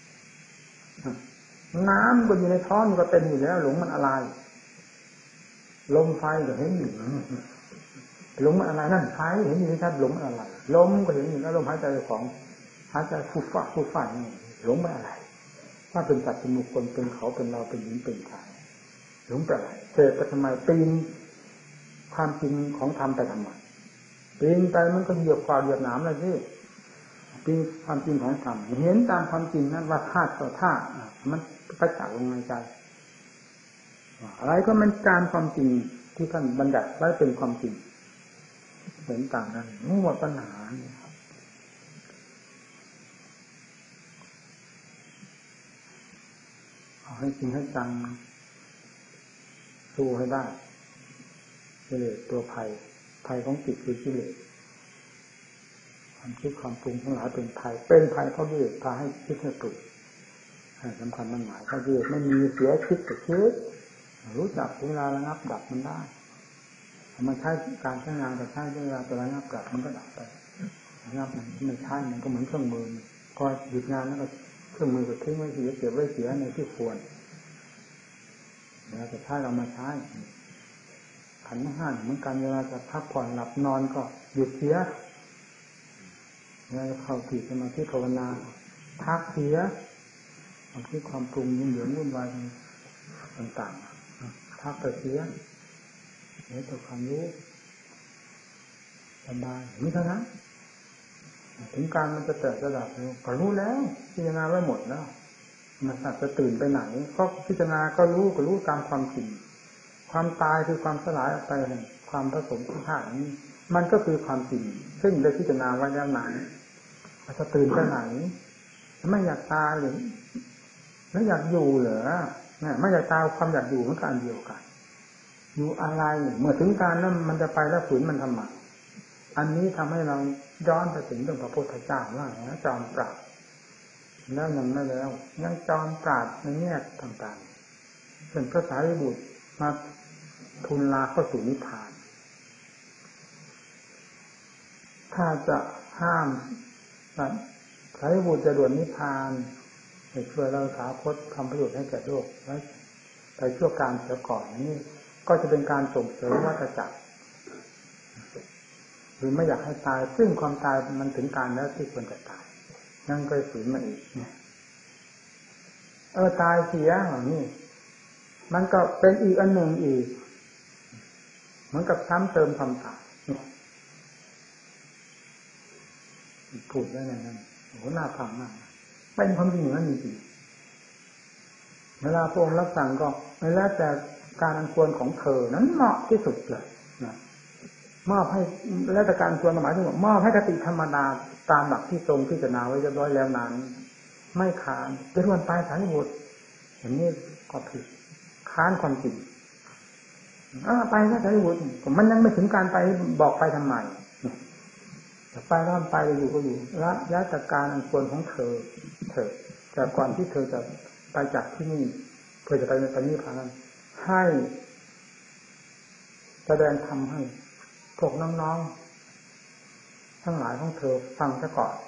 น้ำก็อยู่ในท้องก็เต็มอยู่แล้วหลงมันอะไรลมไฟก็เห็นอยู่หลงมันอะไรนั่นไฟเห็นอยู่ชัดหลงมันอะไรลมก็เห็นอยู่แล้วลมหายใจของหายใจฟูฟ้าฟูฟ้านี่หลงมันอะไรถ้าเป็นสัตว์เป็นบุคคลเป็นเขาเป็นเราเป็นหญิงเป็นชายหลงไปอะไรเสพไปทำไมปีนความจริงของธรรมไปทำไมปีนไปมันก็เหยียบกว่าเหยียบหนามเลยสิปีนความจริงของธรรมเห็นตามความจริงนั้นว่าธาตุต่อธาตุมันประจักษ์ลงในใจอะไรก็มันการความจริงที่ท่านบัญญัติไว้เป็นความจริงเห็นต่างนั้นหมดปัญหาเอาให้จริงให้จังสู้ให้ได้กิเลสตัวภัยภัยของจิตคือกิเลสความคิดความปรุงทั้งหลายเป็นภัยเป็นภัยเพราะกิเลสพาให้คิดให้ปรุงสำคัญมันหมายถ้ากิเลสไม่มีเสียคิดกับคิดรู้จักเวลาระงับดับมันได้มันใช้การใช้งานกับใช้เวลาตัวระงับดับมันก็ดับไประงับมันไม่ใช่มันก็เหมือนเครื่องมือพอหยุดงานแล้วก็เครื่องมือก็ทิ้งไว้เสียเก็บไว้เสียในที่ควรแล้วจะใช้เรามาใช้ขันธ์ห้าเหมือนกันเวลาจะพักผ่อนหลับนอนก็หยุดเสียแล้วเข้าที่สมาธิภาวนาพักเสียความคิดความปรุงยุ่งเหยิงวุ่นวายต่างๆพักไปเสียเดี๋ยวตัวความรู้สบายนี่เท่านั้นถึงการมันจะแตกระดับก็รู้แล้วพิจารณาไว้หมดแล้วมันอาจจะตื่นไปไหนก็พิจารณาก็รู้ก็รู้ตามความจริงความตายคือความสลายออกไปแห่งความผสมที่ธาตุนี้มันก็คือความจริงซึ่งได้พิจารณาไว้แล้วนานอาจจะตื่นไปไหนไม่อยากตายหรือไม่อยากอยู่เหรอเนี่ยไม่อยากตายความอยากอยู่มันก็อันเดียวกันอยู่อะไรเมื่อถึงการนั้นมันจะไปแล้วฝืนมันทำไมอันนี้ทำให้เราย้อนไปถึงเรื่องพระพุทธเจ้าว่าจอมปราบแล้วยังไม่แล้วยังจอมปราบในแง่ต่างๆเป็นพระสารีบุตรมาทูลลาเข้าสู่นิพพานถ้าจะห้ามสารีบุตรจะด่วนนิพพานให้ช่วยเราสาคตทำประโยชน์ให้แก่โลกและไปชั่วการเสียก่อนนี่ก็จะเป็นการส่งเสริมวัฏจักรหรือไม่อยากให้ตายซึ่งความตายมันถึงการแล้วที่ควรจะตายนั่นก็ฝืนมาอีกเนี่ยเออตายเสียอย่างนี้มันก็เป็นอีกอันหนึ่งอีกเหมือนกับซ้ำเติมความตายพูดได้ไงนั่นโหน่าฟังมากเป็นความจริงอย่างนั้นจริงๆเวลาพระองค์รับสั่งก็ไม่แล้วแต่การอันควรของเธอนั้นเหมาะที่สุดเลยนะมอบให้แล้วแต่การควรหมายถึงว่ามอบให้คติธรรมดาตามหลักที่ทรงพิจารณาไว้เรียบร้อยแล้วนั้นไม่ค้านเป็นวันตายสารีบุตรอย่างนี้ก็ผิดค้านความจริงอ้าไปนะสารีบุตรมันยังไม่ถึงการไปบอกไปทำไมจะไปร่ำไปอยู่ก็อยู่ละยะจากการอันควรของเธอเธอแต่ก่อนที่เธอจะไปจากที่นี่เพื่อจะไปในปณิพพานให้แสดงธรรมให้พวกน้องๆทั้งหลายของเธอฟังซะก่อน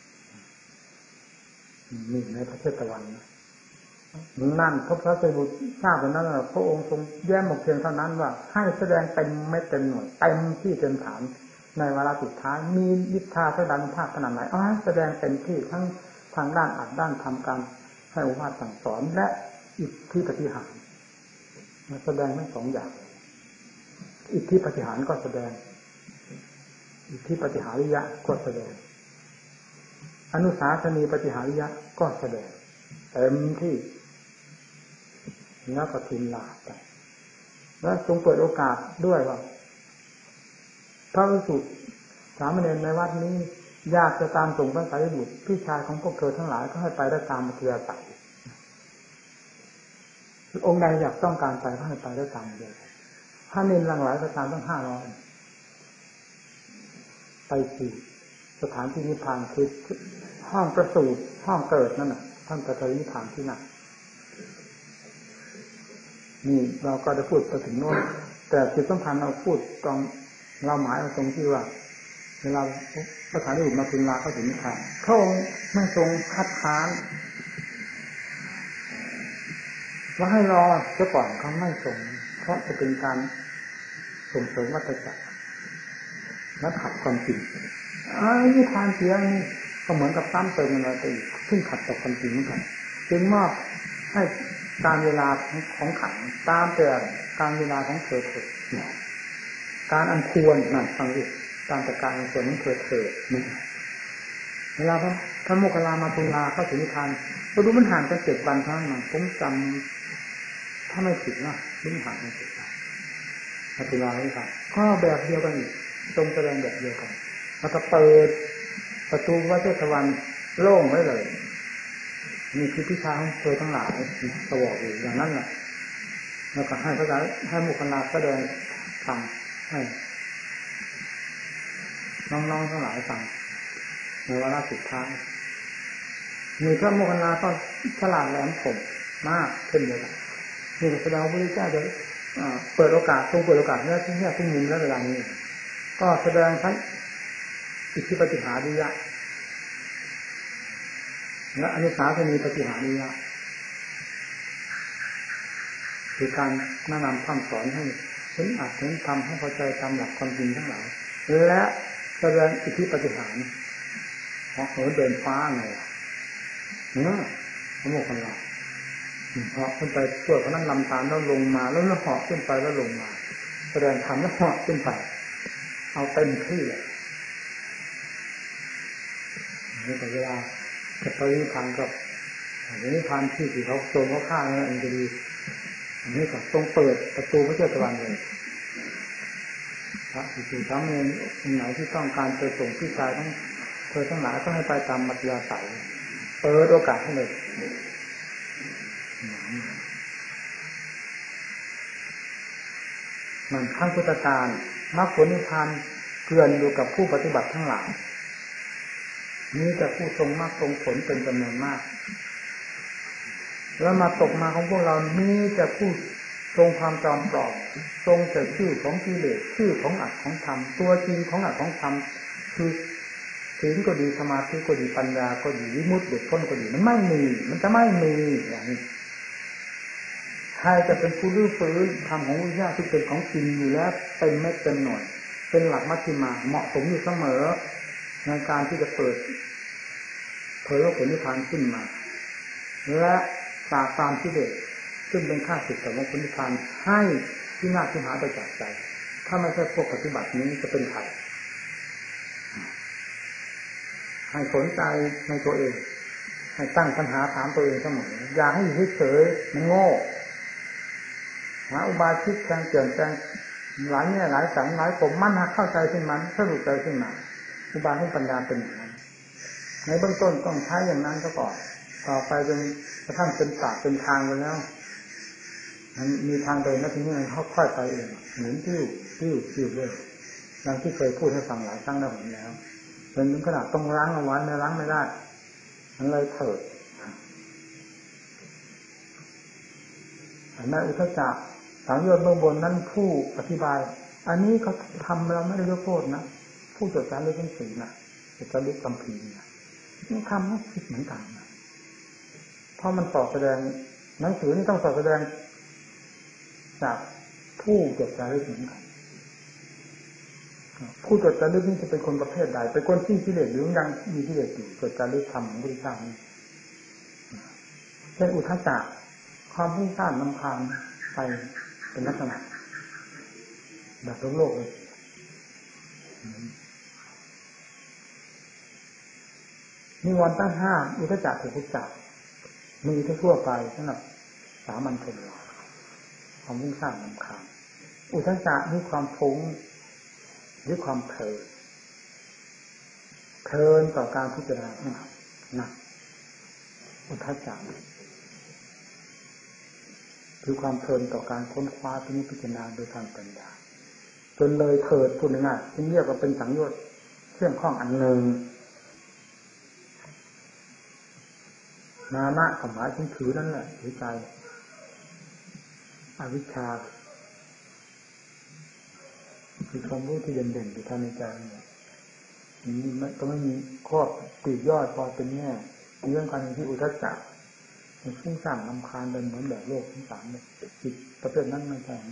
นี่ในประเทศตะวันนั่นพระพุทธบุตรทราบแล้วนั้นพระองค์ทรงแย้มบอกเพียงเท่านั้นว่าให้แสดงเต็มไม่เต็มหน่วยเต็มที่เต็มฐานในวาระสุดท้ายมีวิชาแสดงภาคขนาดไหนอ๋อแสดงเต็มที่ทั้งทางด้านอัดด้านทำการให้อุปาสั่งสอนและอิทธิปฏิหารมาแสดงทั้งสองอย่างอิทธิปฏิหารก็แสดงอิทธิปฏิหาริยะก็แสดงอนุสาสนีปฏิหาริยะก็แสดงเต็มที่แล้วก็ทินลาไปแล้วทรงเปิดโอกาสด้วยว่าพระภิกษุสามเณรในวัดนี้อยากจะตามส่งพระสารีบุตรพี่ชายของพวกเธอทั้งหลายก็ให้ไปได้ตามอัธยาศัยองค์ใดอยากต้องการไปก็ให้ไปได้ตามเลยถ้าเน้นหลังหลายก็ตามตั้งห้าร้อยไปสี่สถานที่นิพพานคือห้องประสูติห้องเกิดนั่นน่ะท่านประทนิพพานที่นั่นนี่เราก็ได้พูดไปถึงโน้นแต่จุดสำคัญเราพูดตรงเราหมายเอาตรงที่ว่าเวลาสถานที่อุมาตุลาเขาถึงนิพพานพระองค์ไม่ทรงคัดค้านว่าให้รอเสียก่อนเขาไม่ทรงเพราะจะเป็นการส่งเสริมวัฏจักรและขัดความจริงไอ้นิพพานเสียนี่ก็เหมือนกับซ้ำเติมอะไรไปอีกซึ่งขัดต่อความจริงเหมือนกันจึงมอบให้การเวลาของขันตามแต่การเวลาของเธอเถิดการอันควรนั่นฟังดิการจัดการอันควรของเธอเถิดนี่เวลาพระพระโมคคัลลามาตุลาเข้าถึงนิพพานเราดูมันห่างกันเจ็ดวันเท่านั้นผมจำถ้าไม่ผิดนะมันห่างกันเจ็ดวันมาตุลานิพพานก็แบบเดียวกันอีกตรงแสดงแบบเดียวกันแล้วก็เปิดประตูวัดเทศวันโล่งไว้เลยนี่คือพิชาของเธอทั้งหลายสวอกอยู่อย่างนั้นแหละแล้วก็ให้พระราให้โมคคัลลาแสดงฟังให้น้องๆทั้งหลายฟังในวาระสุดท้ายมีพระโมคคัลลาก็ฉลาดแหลมคมมากขึ้นเลยนี่แสดงว่าพระพุทธเจ้าจะเปิดโอกาสทรงเปิดโอกาสเนี่ยที่เนี่ยทุกมุมและเวลานี้ก็แสดงทั้งอิทธิปฏิหาริยะและอนุสาสนีปฏิหาริยะคือการแนะนำคำสอนให้เห็นอัดเห็นทำให้เข้าใจตามหลักความจริงทั้งหลายและแสดงอิทธิปฏิหารเหาะเหินเดินฟ้าไงเนี่ยพระโมคคัลลาเหาะขึ้นไปช่วยพระนั่งลำตามแล้วลงมาแล้วเหาะขึ้นไปแล้วลงมาแสดงธรรมแล้วเหาะขึ้นไปเอาเต็มที่เลยนี่แต่เวลาจะไปนิพพานก็นิพพานที่ที่เขาโจมเขาฆ่าเนี่ยอันจะดีอันนี้ก็ต้องเปิดประตูพระเจ้าตะวันเลยพระอิติทั้งเองไหนที่ต้องการไปส่งพี่ชายทั้งเธอทั้งหลายต้องให้ไปตามมัธยาศัยเปิดโอกาสให้เลยมันข้างพุทธการมรรคผลนิพพานเกลื่อนอยู่กับผู้ปฏิบัติทั้งหลายนี้จะผู้ทรงมรรคทรงผลเป็นจำนวนมากแล้วมาตกมาของพวกเรานี้จะผู้ทรงความจอมปลอมทรงแต่ชื่อของกิเลสชื่อของอัตของธรรมตัวจริงของอัตของธรรมคือศีลก็ดีสมาธิก็ดีปัญญาก็ดีวิมุตติหลุดพ้นก็ดีมันไม่มีมันจะไม่มีอย่างนี้ใครจะเป็นผู้รื้อฟื้นธรรมของวิญญาณที่เป็นของจริงอยู่แล้วเป็นเม็ดเป็นหน่วยเป็นหลักมัชฌิมาเหมาะสมอยู่เสมอในการที่จะเปิดเผยโลกผลนิพพานขึ้นมาและปราบปรามกิเลสซึ่งเป็นข้าศึกต่อโลกผลนิพพานให้ที่น่าที่หาไปจากใจถ้าไม่ใช่พวกปฏิบัตินี้จะเป็นใครให้สนใจในตัวเองให้ตั้งปัญหาถามตัวเองเสมออย่าให้อยู่เฉยๆมันโง่หาอุบายคิดแทงเกี่ยนแทงหลายแง่หลายสังหลายผมมั่นหักเข้าใจขึ้นมันสรุปใจขึ้นมาอุบายให้ปัญญาเป็นอย่างนั้นในเบื้องต้นต้องใช้อย่างนั้นซะก่อนต่อไปจนกระทั่งเป็นศาสตร์เป็นทางไปแล้วมันมีทางเดินแล้วทีนี้มันค่อยๆไปเองหมุนติ้วติ้วติ้วเลยอย่างที่เคยพูดให้ฟังหลายครั้งแล้วผมแล้วจนถึงขนาดต้องล้างเอาไว้ไม่ล้างไม่ได้มันเลยเถิดในอุทจักรสังโยชน์เบื้องบนนั้นผู้อธิบายอันนี้เขาทำเราไม่ได้ยกโทษนะผู้จดจารึกหนังสือนะจดจารึกคำพีนะนี่ทำให้ผิดเหมือนกันนะเพราะมันสอบแสดงหนังสือนี่ต้องสอบแสดงจากผู้จดจารึกเหมือนกันผู้จดจารึกนี่จะเป็นคนประเภทใดเป็นคนที่กิเลสหรือยังมีกิเลสอยู่จดจารึกธรรมของพระพุทธเจ้านี่เช่นอุทจักรความพุ่งสร้างนำพางไปเป็นลักษณะแบบโลกเลยนิวรณ์ตั้งห้าอุทจักรถูกพุทจักรมีทั่วไปสำหรับสามัญชนความพุ่งสร้างนำพางอุทจักรมีความฟุ้งหรือความเพลินเพลินต่อการพิจารณาหนักอุทจักรคือความเพลินต่อการค้นคว้าพิจารณาโดยทางปัญญาจนเลยเถิดพูดง่ายๆที่เรียกว่าเป็นสังโยชน์เครื่องข้องอันหนึ่งมานะกับหมายถึงถือนั่นแหละถือใจอวิชชาคือความรู้ที่เด่นๆอยู่ภายในใจนี่มันก็ไม่มีข้อตีย่อยพอเป็นแง่เรื่องการที่อุทธัจจะมันฟุ้งซ่านรำคาญเป็นเหมือนแบบโลกทั้งสามเลยจิตประเภทนั้นไม่ใช่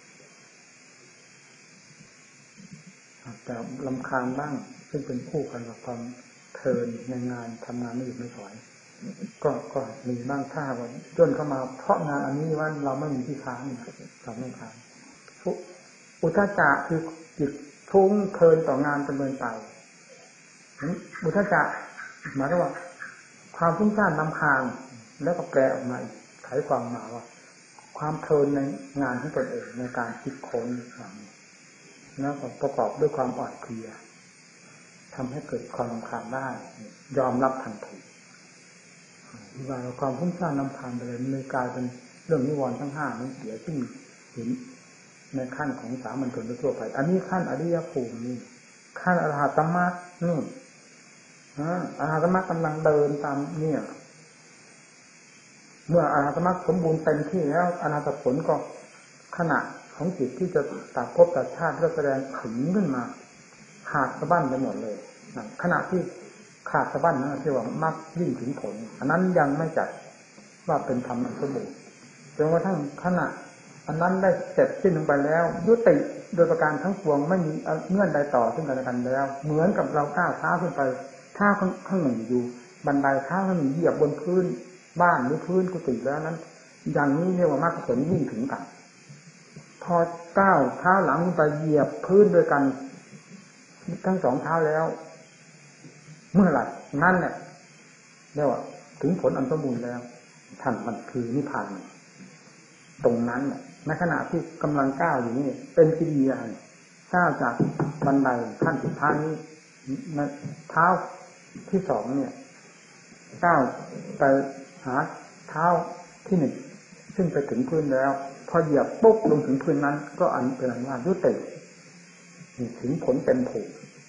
แต่รำคาญบ้างซึ่งเป็นคู่กันกับความเพลินในงานทำงานไม่หยุดไม่ถอยก็ก็มีบ้างถ้าว่าจนเข้ามาเพราะงานอันนี้ว่าเราไม่มีที่ค้างเราไม่ค้างอุทธัจจะคือจิตฟุ้งเพลินต่องานจนเกินไปอุทธัจจะหมายถึงว่าความฟุ้งซ่านรำคาญแล้วก็แปลออกมาไขความมาว่าความเพลินในงานของตนเองในการคิดค้นแล้วก็ประกอบด้วยความอ่อนเพลียทำให้เกิดความรำคาญได้ยอมรับทันทีว่าความฟุ้งซ่านรำคาญไปเลยมันกลายเป็นเรื่องนิวรณ์ทั้งห้านั้นเสียซึ่งเห็นในขั้นของสามัญชนทั่วไปอันนี้ขั้นอริยภูมินี่ขั้นอรหัตมรรคนี่อรหัตมรรคกำลังเดินตามเนี่ยเมื่ออรหัตมรรคสมบูรณ์เต็มที่แล้วอรหัตผลก็ขณะของจิตที่จะตัดภพตัดชาติก็แสดงถึงขึ้นมาขาดสะบั้นไปหมดเลยขณะที่ขาดสะบั้นนะที่ว่ามรรคยิ่งถึงผลอันนั้นยังไม่จัดว่าเป็นธรรมอันสมบูรณ์จนกระทั่งขณะอันนั้นได้เสร็จสิ้นลงไปแล้วยุติโดยประการทั้งปวงไม่มีเงื่อนใดต่อซึ่งกันและกันแล้วเหมือนกับเราก้าวเท้าขึ้นไปถ้าข้างหนึ่งอยู่บันไดเท้าข้างหนึ่งเหยียบบนพื้นบ้านหรือพื้นกุฏิแล้วนั้นอย่างนี้เรียกว่ามรรคผลยิ่งถึงกันพอก้าวเท้าหลังขึ้นไปเหยียบพื้นด้วยกันทั้งสองเท้าแล้วเมื่อไหร่นั่นแหละเรียกว่าถึงผลอันสมบูรณ์แล้วท่านมันคือนิพพานตรงนั้นในขณะที่กำลังก้าวอยู่นี่เป็นกิริยาก้าวจากบันไดขั้นสุดท้ายนี้เท้าที่สองเนี่ยก้าวไปหาเท้าที่หนึ่งซึ่งไปถึงพื้นแล้วพอเหยียบปุ๊บลงถึงพื้นนั้นก็อันเป็นอันว่ายุติถึงผลเป็นถูก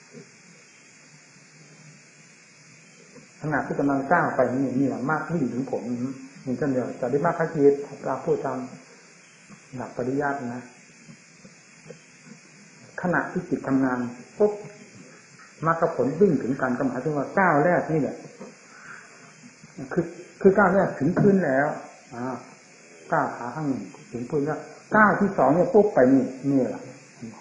ขณะที่กำลังก้าวไปนี่นี่แหละมากวิ่งถึงผลนี่ก็เดียวจะได้มากขจิตเราพูดตามหลักปริยัตินะขณะที่จิตทำงานปุ๊บมรรคผลวิ่งถึงกันก็หมายถึงว่าก้าวแรกนี่แหละคือคือก้าวแรกถึงพื้นแล้วอ่าก้าวขาข้างหนึ่งถึงพื้นแล้วก้าวที่สองเนี่ยปุ๊บไปนี่นี่แหละ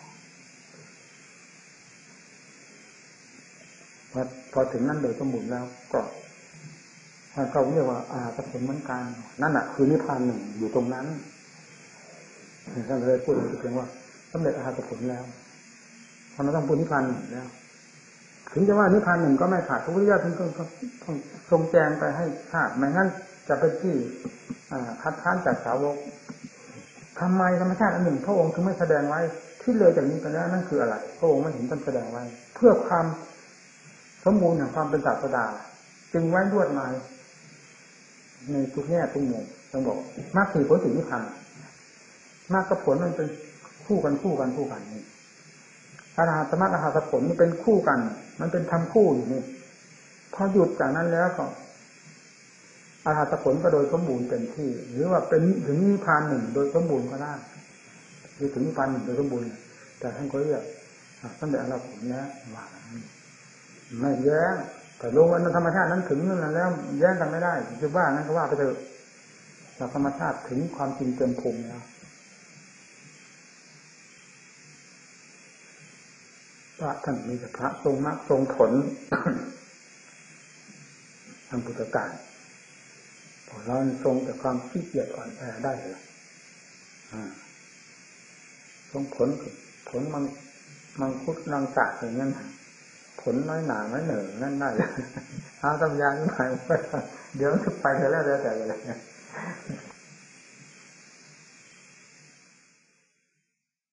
พอพอถึงนั้นโดยสมบูรณ์แล้วก็ท่านก็เรียกว่าอาหารผลเหมือนกันนั่นแหะคือนิพพานหนึ่งอยู่ตรงนั้นท่านเลยพูดถึงว่าสำเร็จอาหารผลแล้วเพราะเราต้องพูดนิพพานหนึ่งแล้วถึงจะว่านิพพานหนึ่งก็ไม่ขาดพระพุทธเจ้าท่านก็ต้องทรงแจงไปให้ขาดไม่งั้นจะเป็นที่คัดค้านจากสาวกทำไมธรรมชาติอันหนึ่งพระองค์ถึงไม่แสดงไว้ที่เลยจากนี้ไปแล้วนั่นคืออะไรพระองค์ไม่เห็นท่านแสดงไว้เพื่อความสมบูรณ์แห่งความเป็นศาสดาจึงไว้ลวดลายในทุกแง่ทุกมุมต้องบอกมรรคสี่ผลถึงนิพพานมรรคกับผลมันเป็นคู่กันคู่กันคู่กันนี่อรหัตมรรคอรหัตผลมันเป็นคู่กันมันเป็นทำคู่อยู่นี่พอหยุดจากนั้นแล้วก็อรหัตผลก็โดยสมบูรณ์เต็มที่หรือว่าเป็นถึงนิพพานหนึ่งโดยสมบูรณ์ก็ได้คือถึงนิพพานหนึ่งโดยสมบูรณ์แต่ท่านก็เรียกตั้งแต่อรหัตผลนี้ว่าไม่แย้งแต่ลงอันธรรมชาตินั้นถึงนั่นแล้วแย้งกันไม่ได้จะว่านั้นก็ว่าไปเถอะจากธรรมชาติถึงความจริงเต็มภูมิแล้วพระท่านมีแต่พระทรงมรรคทรงผลทางพุทธการพอเราทรงแต่ความขี้เกียจอ่อนแอได้เลยทรงผลผลมันมังคุดนางจักอย่างนั้นผลน้อยหนาไม่เหนื่อยนั่นได้เลยเอาตำยาขึ้นมาเดี๋ยวจะไปแล้วแล้วแต่เลย